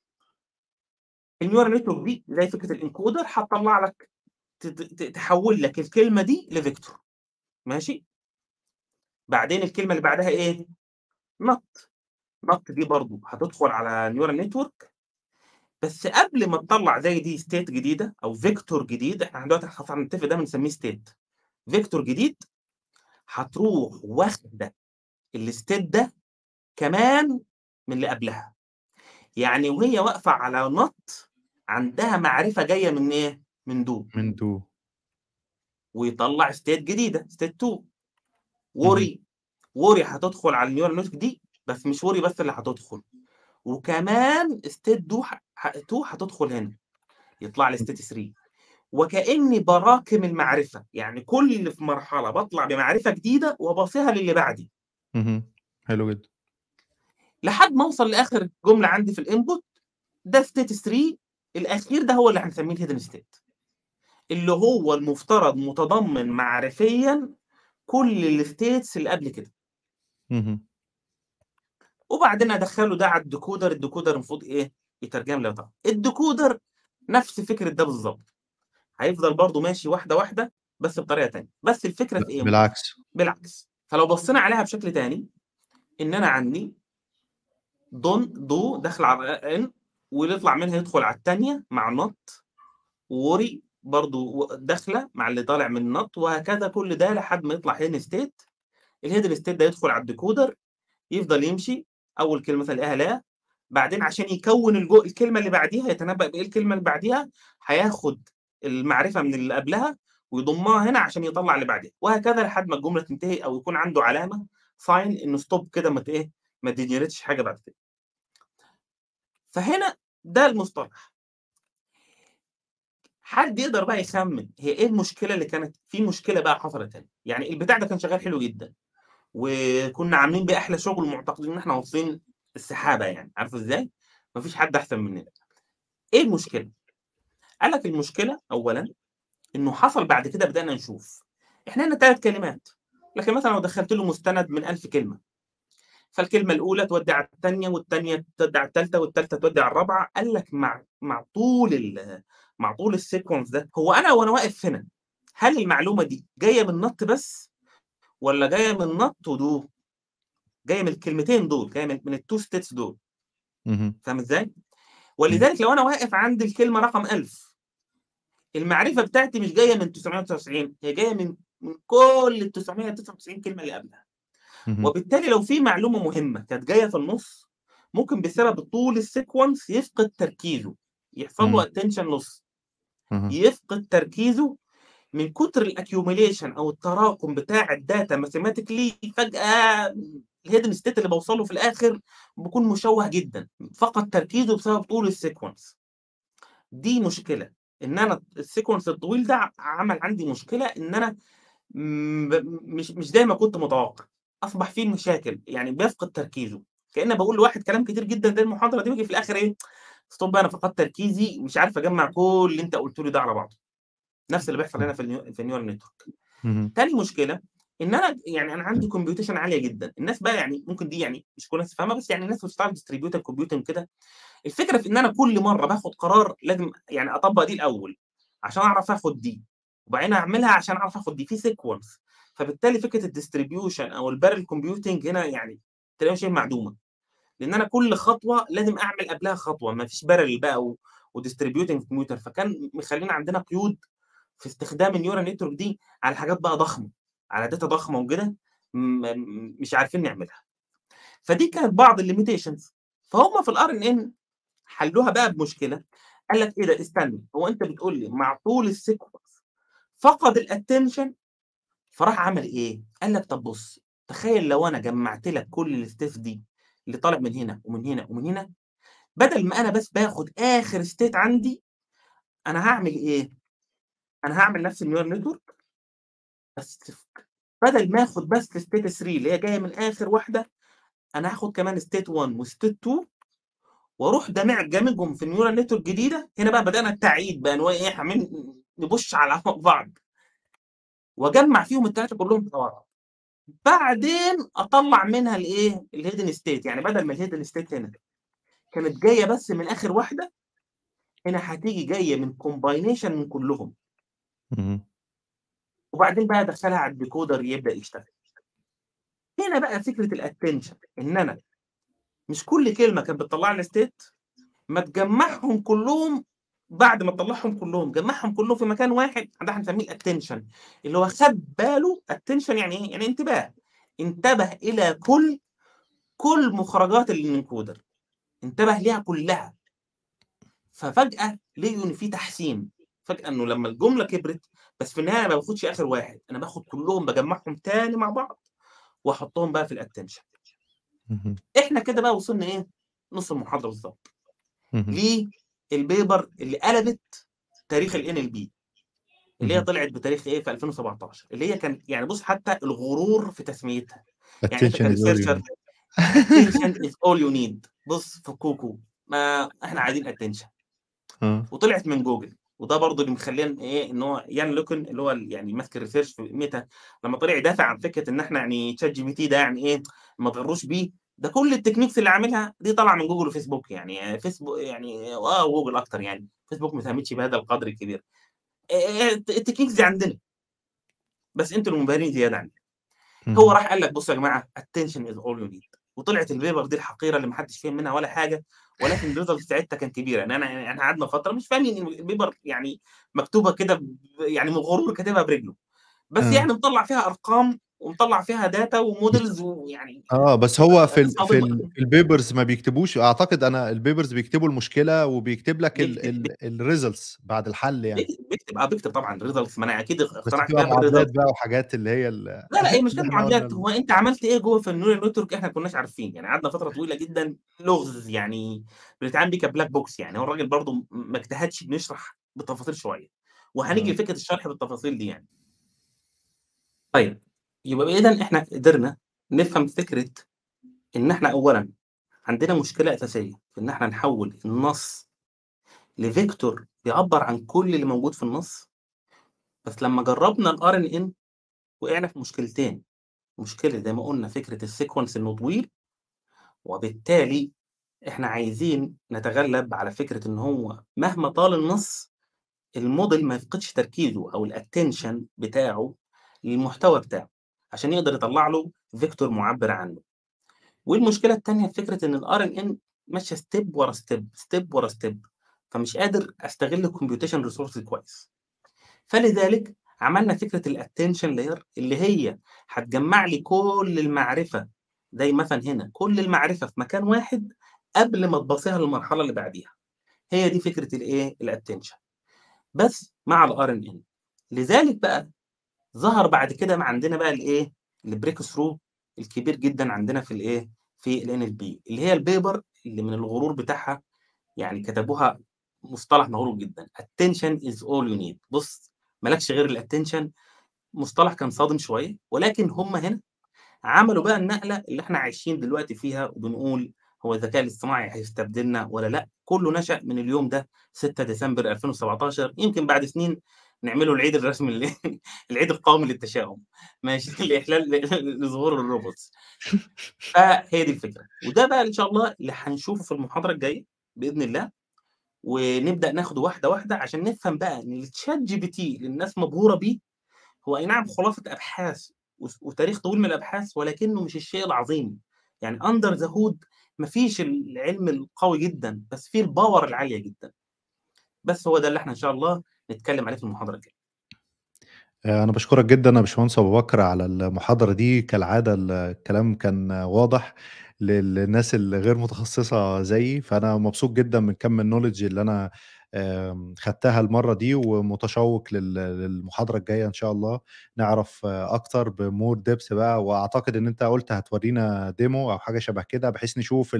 الneural network دي زي فكرة الencoder هتطلّع لك ت ت تحوّل لك الكلمة دي لvector. ماشي؟ بعدين الكلمة اللي بعدها إيه؟ not. not دي برضه هتدخل على neural network بس قبل ما تطلّع زي دي state جديدة أو vector جديد، إحنا دلوقتي خلاص هنتفق ده بنسميه state. vector جديد هتروح واخدة الstate ده كمان من اللي قبلها. يعني وهي واقفة على not عندها معرفة جاية من إيه؟ من do. من do. ويطلّع state جديدة state 2. اهم، worry. worry هتدخل على الneural network دي بس مش worry بس اللي هتدخل، وكمان state 2 هتدخل هنا، يطلع لي إمم، state 3. وكأني باراكم المعرفة، يعني كل في مرحلة باطلع بمعرفة جديدة وباصيها للي بعدي، اهم، حلو جدًا. لحد ما أوصل لآخر جملة عندي في الinput. ده state 3 الأخير ده هو اللي هنسميه الhidden state، اللي هو المفترض متضمن معرفيًا كل الstates اللي قبل كده. اهم، وبعدين أدخّله ده على الdecoder. الdecoder المفروض إيه، يترجم لي طبعًا. الdecoder نفس فكرة ده بالضبط، هيفضل برضه ماشي واحدة، واحدة بس بطريقة تانية، بس الفكرة لأ في إيه؟ بالعكس. بالعكس. فلو بصينا عليها بشكل تاني، إن أنا عندي do داخل على n واللي يطلع منها يدخل على التانية مع not، وworry برضه داخلة مع اللي طالع من not، وهكذا كل ده لحد ما يطلع hidden state. الهيدن ستيت ده يدخل على الديكودر، يفضل يمشي، اول كلمه تلاقيها لا، بعدين عشان يكون الكلمه اللي بعديها، يتنبأ بايه الكلمه اللي بعديها، هياخد المعرفه من اللي قبلها ويضمها هنا عشان يطلع اللي بعديها، وهكذا لحد ما الجمله تنتهي او يكون عنده علامه ساين انه ستوب كده، ما ايه، ما تجنريتش حاجه بعد كده. فهنا ده المصطلح. حد يقدر بقى يخمن هي ايه المشكله اللي كانت في مشكله بقى حصلت هنا؟ يعني البتاع ده كان شغال حلو جدا، وكنا عاملين بيه احلى شغل، معتقدين ان احنا واصلين السحابه، يعني عارف ازاي؟ مفيش حد احسن مننا. ايه المشكله؟ قال لك المشكله اولا انه حصل بعد كده بدانا نشوف احنا هنا 3 كلمات، لكن مثلا لو دخلت له مستند من 1000 كلمه، فالكلمه الاولى تودي على الثانيه، والثانيه تودي على الثالثه، والثالثه تودي على الرابعه. قال لك مع طول السيكونس ده، هو انا وانا واقف هنا، هل المعلومه دي جايه من نط بس، ولا جايه من نط ودو، جايه من الكلمتين دول، جايه من التو ستيتس دول؟ فاهم ازاي؟ ولذلك لو انا واقف عند الكلمه رقم 1000، المعرفه بتاعتي مش جايه من 999، هي جايه من كل ال 999 كلمه اللي قبلها. وبالتالي لو في معلومه مهمه كانت جايه في النص، ممكن بسبب طول السيكونس يفقد تركيزه، يحصل له اتنشن لوس، يفقد تركيزه من كتر الاكيوميليشن او التراكم بتاع الداتا ماثيماتيكلي. فجاه الهيدن ستيت اللي بوصله في الاخر بيكون مشوه جدا، فقد تركيزه بسبب طول السيكونس. دي مشكله، ان انا السيكونس الطويل ده عمل عندي مشكله، ان انا مش زي ما كنت متوقع، اصبح فيه مشاكل، يعني بيفقد تركيزه، كأن بقول لواحد كلام كتير جدا زي المحاضره دي، ويجي في الاخر ايه، ستوب، انا فقدت تركيزي، مش عارف اجمع كل اللي انت قلته لي ده على بعضه. نفس اللي بيحصل هنا في النيورال نتورك. تاني مشكله، ان انا يعني انا عندي كمبيوتيشن عاليه جدا. الناس بقى يعني ممكن دي يعني مش كل الناس تفهمها، بس يعني الناس بتشتغل ديستريبيوتد كمبيوتنج كده، الفكره في ان انا كل مره باخد قرار لازم يعني اطبق دي الاول عشان اعرف اخد دي، وبعدين اعملها عشان اعرف اخد دي في سيكونس. فبالتالي فكره الديستريبيوشن او البارل كومبيوتنج هنا يعني تلاقيها شيء معدومه، لان انا كل خطوه لازم اعمل قبلها خطوه، ما فيش بارل بقى وديستريبيوتنج كمبيوتر، فكان مخلينا عندنا قيود في استخدام النيورال نتورك دي على حاجات بقى ضخمه، على داتا ضخمه وكده، مش عارفين نعملها. فدي كانت بعض الليميتيشنز. فهم في الار ان ان حلوها بقى بمشكله. قال لك ايه ده، استنى، هو انت بتقول لي مع طول السيكونس فقد الاتنشن، فراح عمل ايه؟ قال لك طب بص، تخيل لو انا جمعت لك كل الستيتس دي اللي طالع من هنا ومن هنا ومن هنا، بدل ما انا بس باخد اخر ستيت عندي، انا هعمل ايه؟ انا هعمل نفس النيورال نتورك، بس بدل ما اخد بس ستيت 3 اللي هي جايه من اخر واحده، انا هاخد كمان ستيت 1 وستيت 2، واروح دامجهم في النيورال نتورك الجديده. هنا بقى بدانا التعيد بقى، ايه، عاملين نبش على بعض، واجمع فيهم الثلاثه كلهم في بعض، بعدين اطلع منها الايه، الهيدن ستيت. يعني بدل ما الهيدن ستيت هنا كانت جايه بس من اخر واحده، هنا هتيجي جايه من كومباينيشن من كلهم، وبعدين بقى ادخلها على الديكودر يبدا يشتغل. هنا بقى فكره الاتنشن، ان انا مش كل كلمه كانت بتطلع لي ستيت، ما تجمعهم كلهم، بعد ما تطلعهم كلهم جمعهم كلهم في مكان واحد، ده هنسميه الاتنشن، اللي هو خد باله. اتنشن يعني ايه؟ يعني انتباه، انتبه الى كل مخرجات الانكودر، انتبه ليها كلها. ففجأة لقيوا ان في تحسين، فجأة انه لما الجملة كبرت، بس في النهاية ما باخدش اخر واحد، انا باخد كلهم بجمعهم تاني مع بعض واحطهم بقى في الاتنشن. احنا كده بقى وصلنا ايه، نص المحاضرة بالظبط، للبيبر اللي قلبت تاريخ ال NLP، اللي هي طلعت بتاريخ ايه، في 2017، اللي هي كان يعني بص حتى الغرور في تسميتها. يعني انت attention is all you كريسيرشر، need. attention is all you need. بص في كوكو، ما احنا عايزين attention، وطلعت من جوجل. وده برضه اللي مخلينا ايه، ان هو يان لوكن اللي هو يعني ماسك الريسيرش في ميتا، لما طلع يدافع عن فكره ان احنا يعني تشات جي بي تي ده يعني ايه، ما تغروش بيه، ده كل التكنيكس اللي عاملها دي طالعه من جوجل وفيسبوك. يعني فيسبوك يعني جوجل اكتر، يعني فيسبوك ما ساهمتش بهذا القدر الكبير. التكنيكس دي عندنا، بس انتوا المنبهرين زياده عننا. هو راح قال لك بصوا يا جماعه، attention is all you need. وطلعت البيبر دي الحقيره اللي ما حدش فاهم منها ولا حاجه، ولكن الريزلت بتاعتها كان كبيره. يعني احنا قعدنا فتره مش فاهمين ان البيبر يعني مكتوبه كده يعني من غرور كاتبها برجله، بس يعني مطلع فيها ارقام ومطلّع فيها data وmodels ويعني بس هو صادمة. في الpapers ما بيكتبوش أعتقد أنا الpapers بيكتبوا المشكلة وبيكتب لك بيكتب الresults بعد الحل يعني، بيكتب طبعًا results، ما أنا أكيد بس اقتنعت بتبقى بيها معادلات بالresults. بقى وحاجات اللي هي لا، لا، هي مش اللي فكرة إحنا قُلنا معادلات، هو أنت عملت إيه جوّه في الneural network إحنا ما كناش عارفين، يعني قعدنا فترة طويلة جدًا لغز يعني بنتعامل بيه كblack box يعني، هو الراجل برضه ما اجتهدش إنه يشرح بالتفاصيل شوية، وهنيجي آه. لفكرة الشرح بالتفاصيل دي يعني. طيب، يبقى إذًا إحنا قدرنا نفهم فكرة إن إحنا أولًا عندنا مشكلة أساسية في إن إحنا نحوّل النص لvector بيعبّر عن كل اللي موجود في النص، بس لمّا جرّبنا الRNN وقعنا في مشكلتين، مشكلة زي ما قُلنا فكرة الsequence إنه طويل، وبالتالي إحنا عايزين نتغلب على فكرة إن هو مهما طال النص، الموديل ما يفقدش تركيزه أو الattention بتاعه للمحتوى بتاعه، عشان يقدر يطلّع له vector مُعبّر عنه. والمشكلة التانية في فكرة إن الRNN ماشية step ورا step، step ورا step، فمش قادر أستغل الcomputation resource كويس. فلذلك عملنا فكرة الattention layer اللي هي هتجمّع لي كل المعرفة، زي مثلًا هنا كل المعرفة في مكان واحد قبل ما تباصيها للمرحلة اللي بعديها، هي دي فكرة الإيه، الattention بس مع الRNN. لذلك بقى ظهر بعد كده عندنا بقى الإيه، الbreak through الكبير جدًا عندنا في الإيه، في الNLP اللي هي الpaper اللي من الغرور بتاعها يعني كتبوها مصطلح مغرور جدًا attention is all you need. بُص ما لكش غير الattention، مصطلح كان صادم شوية، ولكن هم هنا عملوا بقى النقلة اللي إحنا عايشين دلوقتي فيها وبنقول هو الذكاء الاصطناعي هيستبدلنا والّا لأ؟ كُلّه نشأ من اليوم ده 6 ديسمبر 2017، يمكن بعد سنين نعمله العيد الرسمي العيد القومي للتشاؤم، ماشي، لإحلال لظهور الrobots. فهي دي الفكرة، وده بقى إن شاء الله اللي هنشوفه في المحاضرة الجاية بإذن الله، ونبدأ ناخده واحدة، واحدة عشان نفهم بقى إن الChatGPT اللي الناس مبهورة بيه هو أي نعم خلاصة أبحاث وتاريخ طويل من الأبحاث، ولكنه مش الشيء العظيم، يعني under the hood ما فيش العلم القوي جدًا، بس فيه الpower العالية جدًا، بس هو ده اللي إحنا إن شاء الله نتكلم عليه في المحاضرة الجاية. أنا باشكرك جدًا يا باشمهندس أبو بكر على المحاضرة دي، كالعادة الكلام كان واضح للناس الغير متخصصة زيي، فأنا مبسوط جدًا من كم الknowledge اللي أنا خدتها المرّة دي، ومتشوق للمحاضرة الجاية إن شاء الله، نعرف أكتر بmore depth بقى، وأعتقد إن أنت قُلت هتورينا demo أو حاجة شبه كده، بحيث نشوف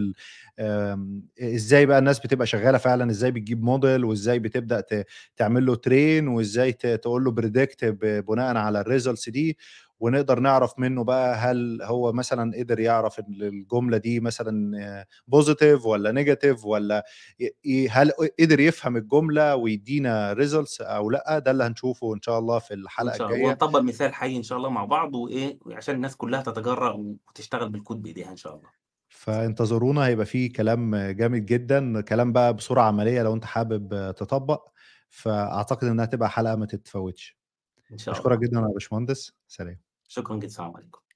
إزاي بقى الناس بتبقى شغالة فعلًا، إزاي بتجيب model وإزاي بتبدأ تعمل له train وإزاي تقول له predict بناءً على الresults دي، ونقدر نعرف منه بقى هل هو مثلًا قدر يعرف الجملة دي مثلًا positive والّا negative والّا هل قدر يفهم الجملة ويدّينا results أو لأ، ده اللي هنشوفه إن شاء الله في وإن الحلقة شاء الله الجاية. ونطبّق مثال حي إن شاء الله مع بعض وإيه، عشان الناس كلها تتجرأ وتشتغل بالكود بإيديها إن شاء الله. فانتظرونا هيبقى في كلام جامد جدًا، كلام بقى بصورة عملية لو أنت حابب تطبّق، فأعتقد إنها هتبقى حلقة ما تتفوتش. إن شاء باشكرك الله. جدًا يا باشمهندس، سلام. شكرًا جدًا، السلام عليكم.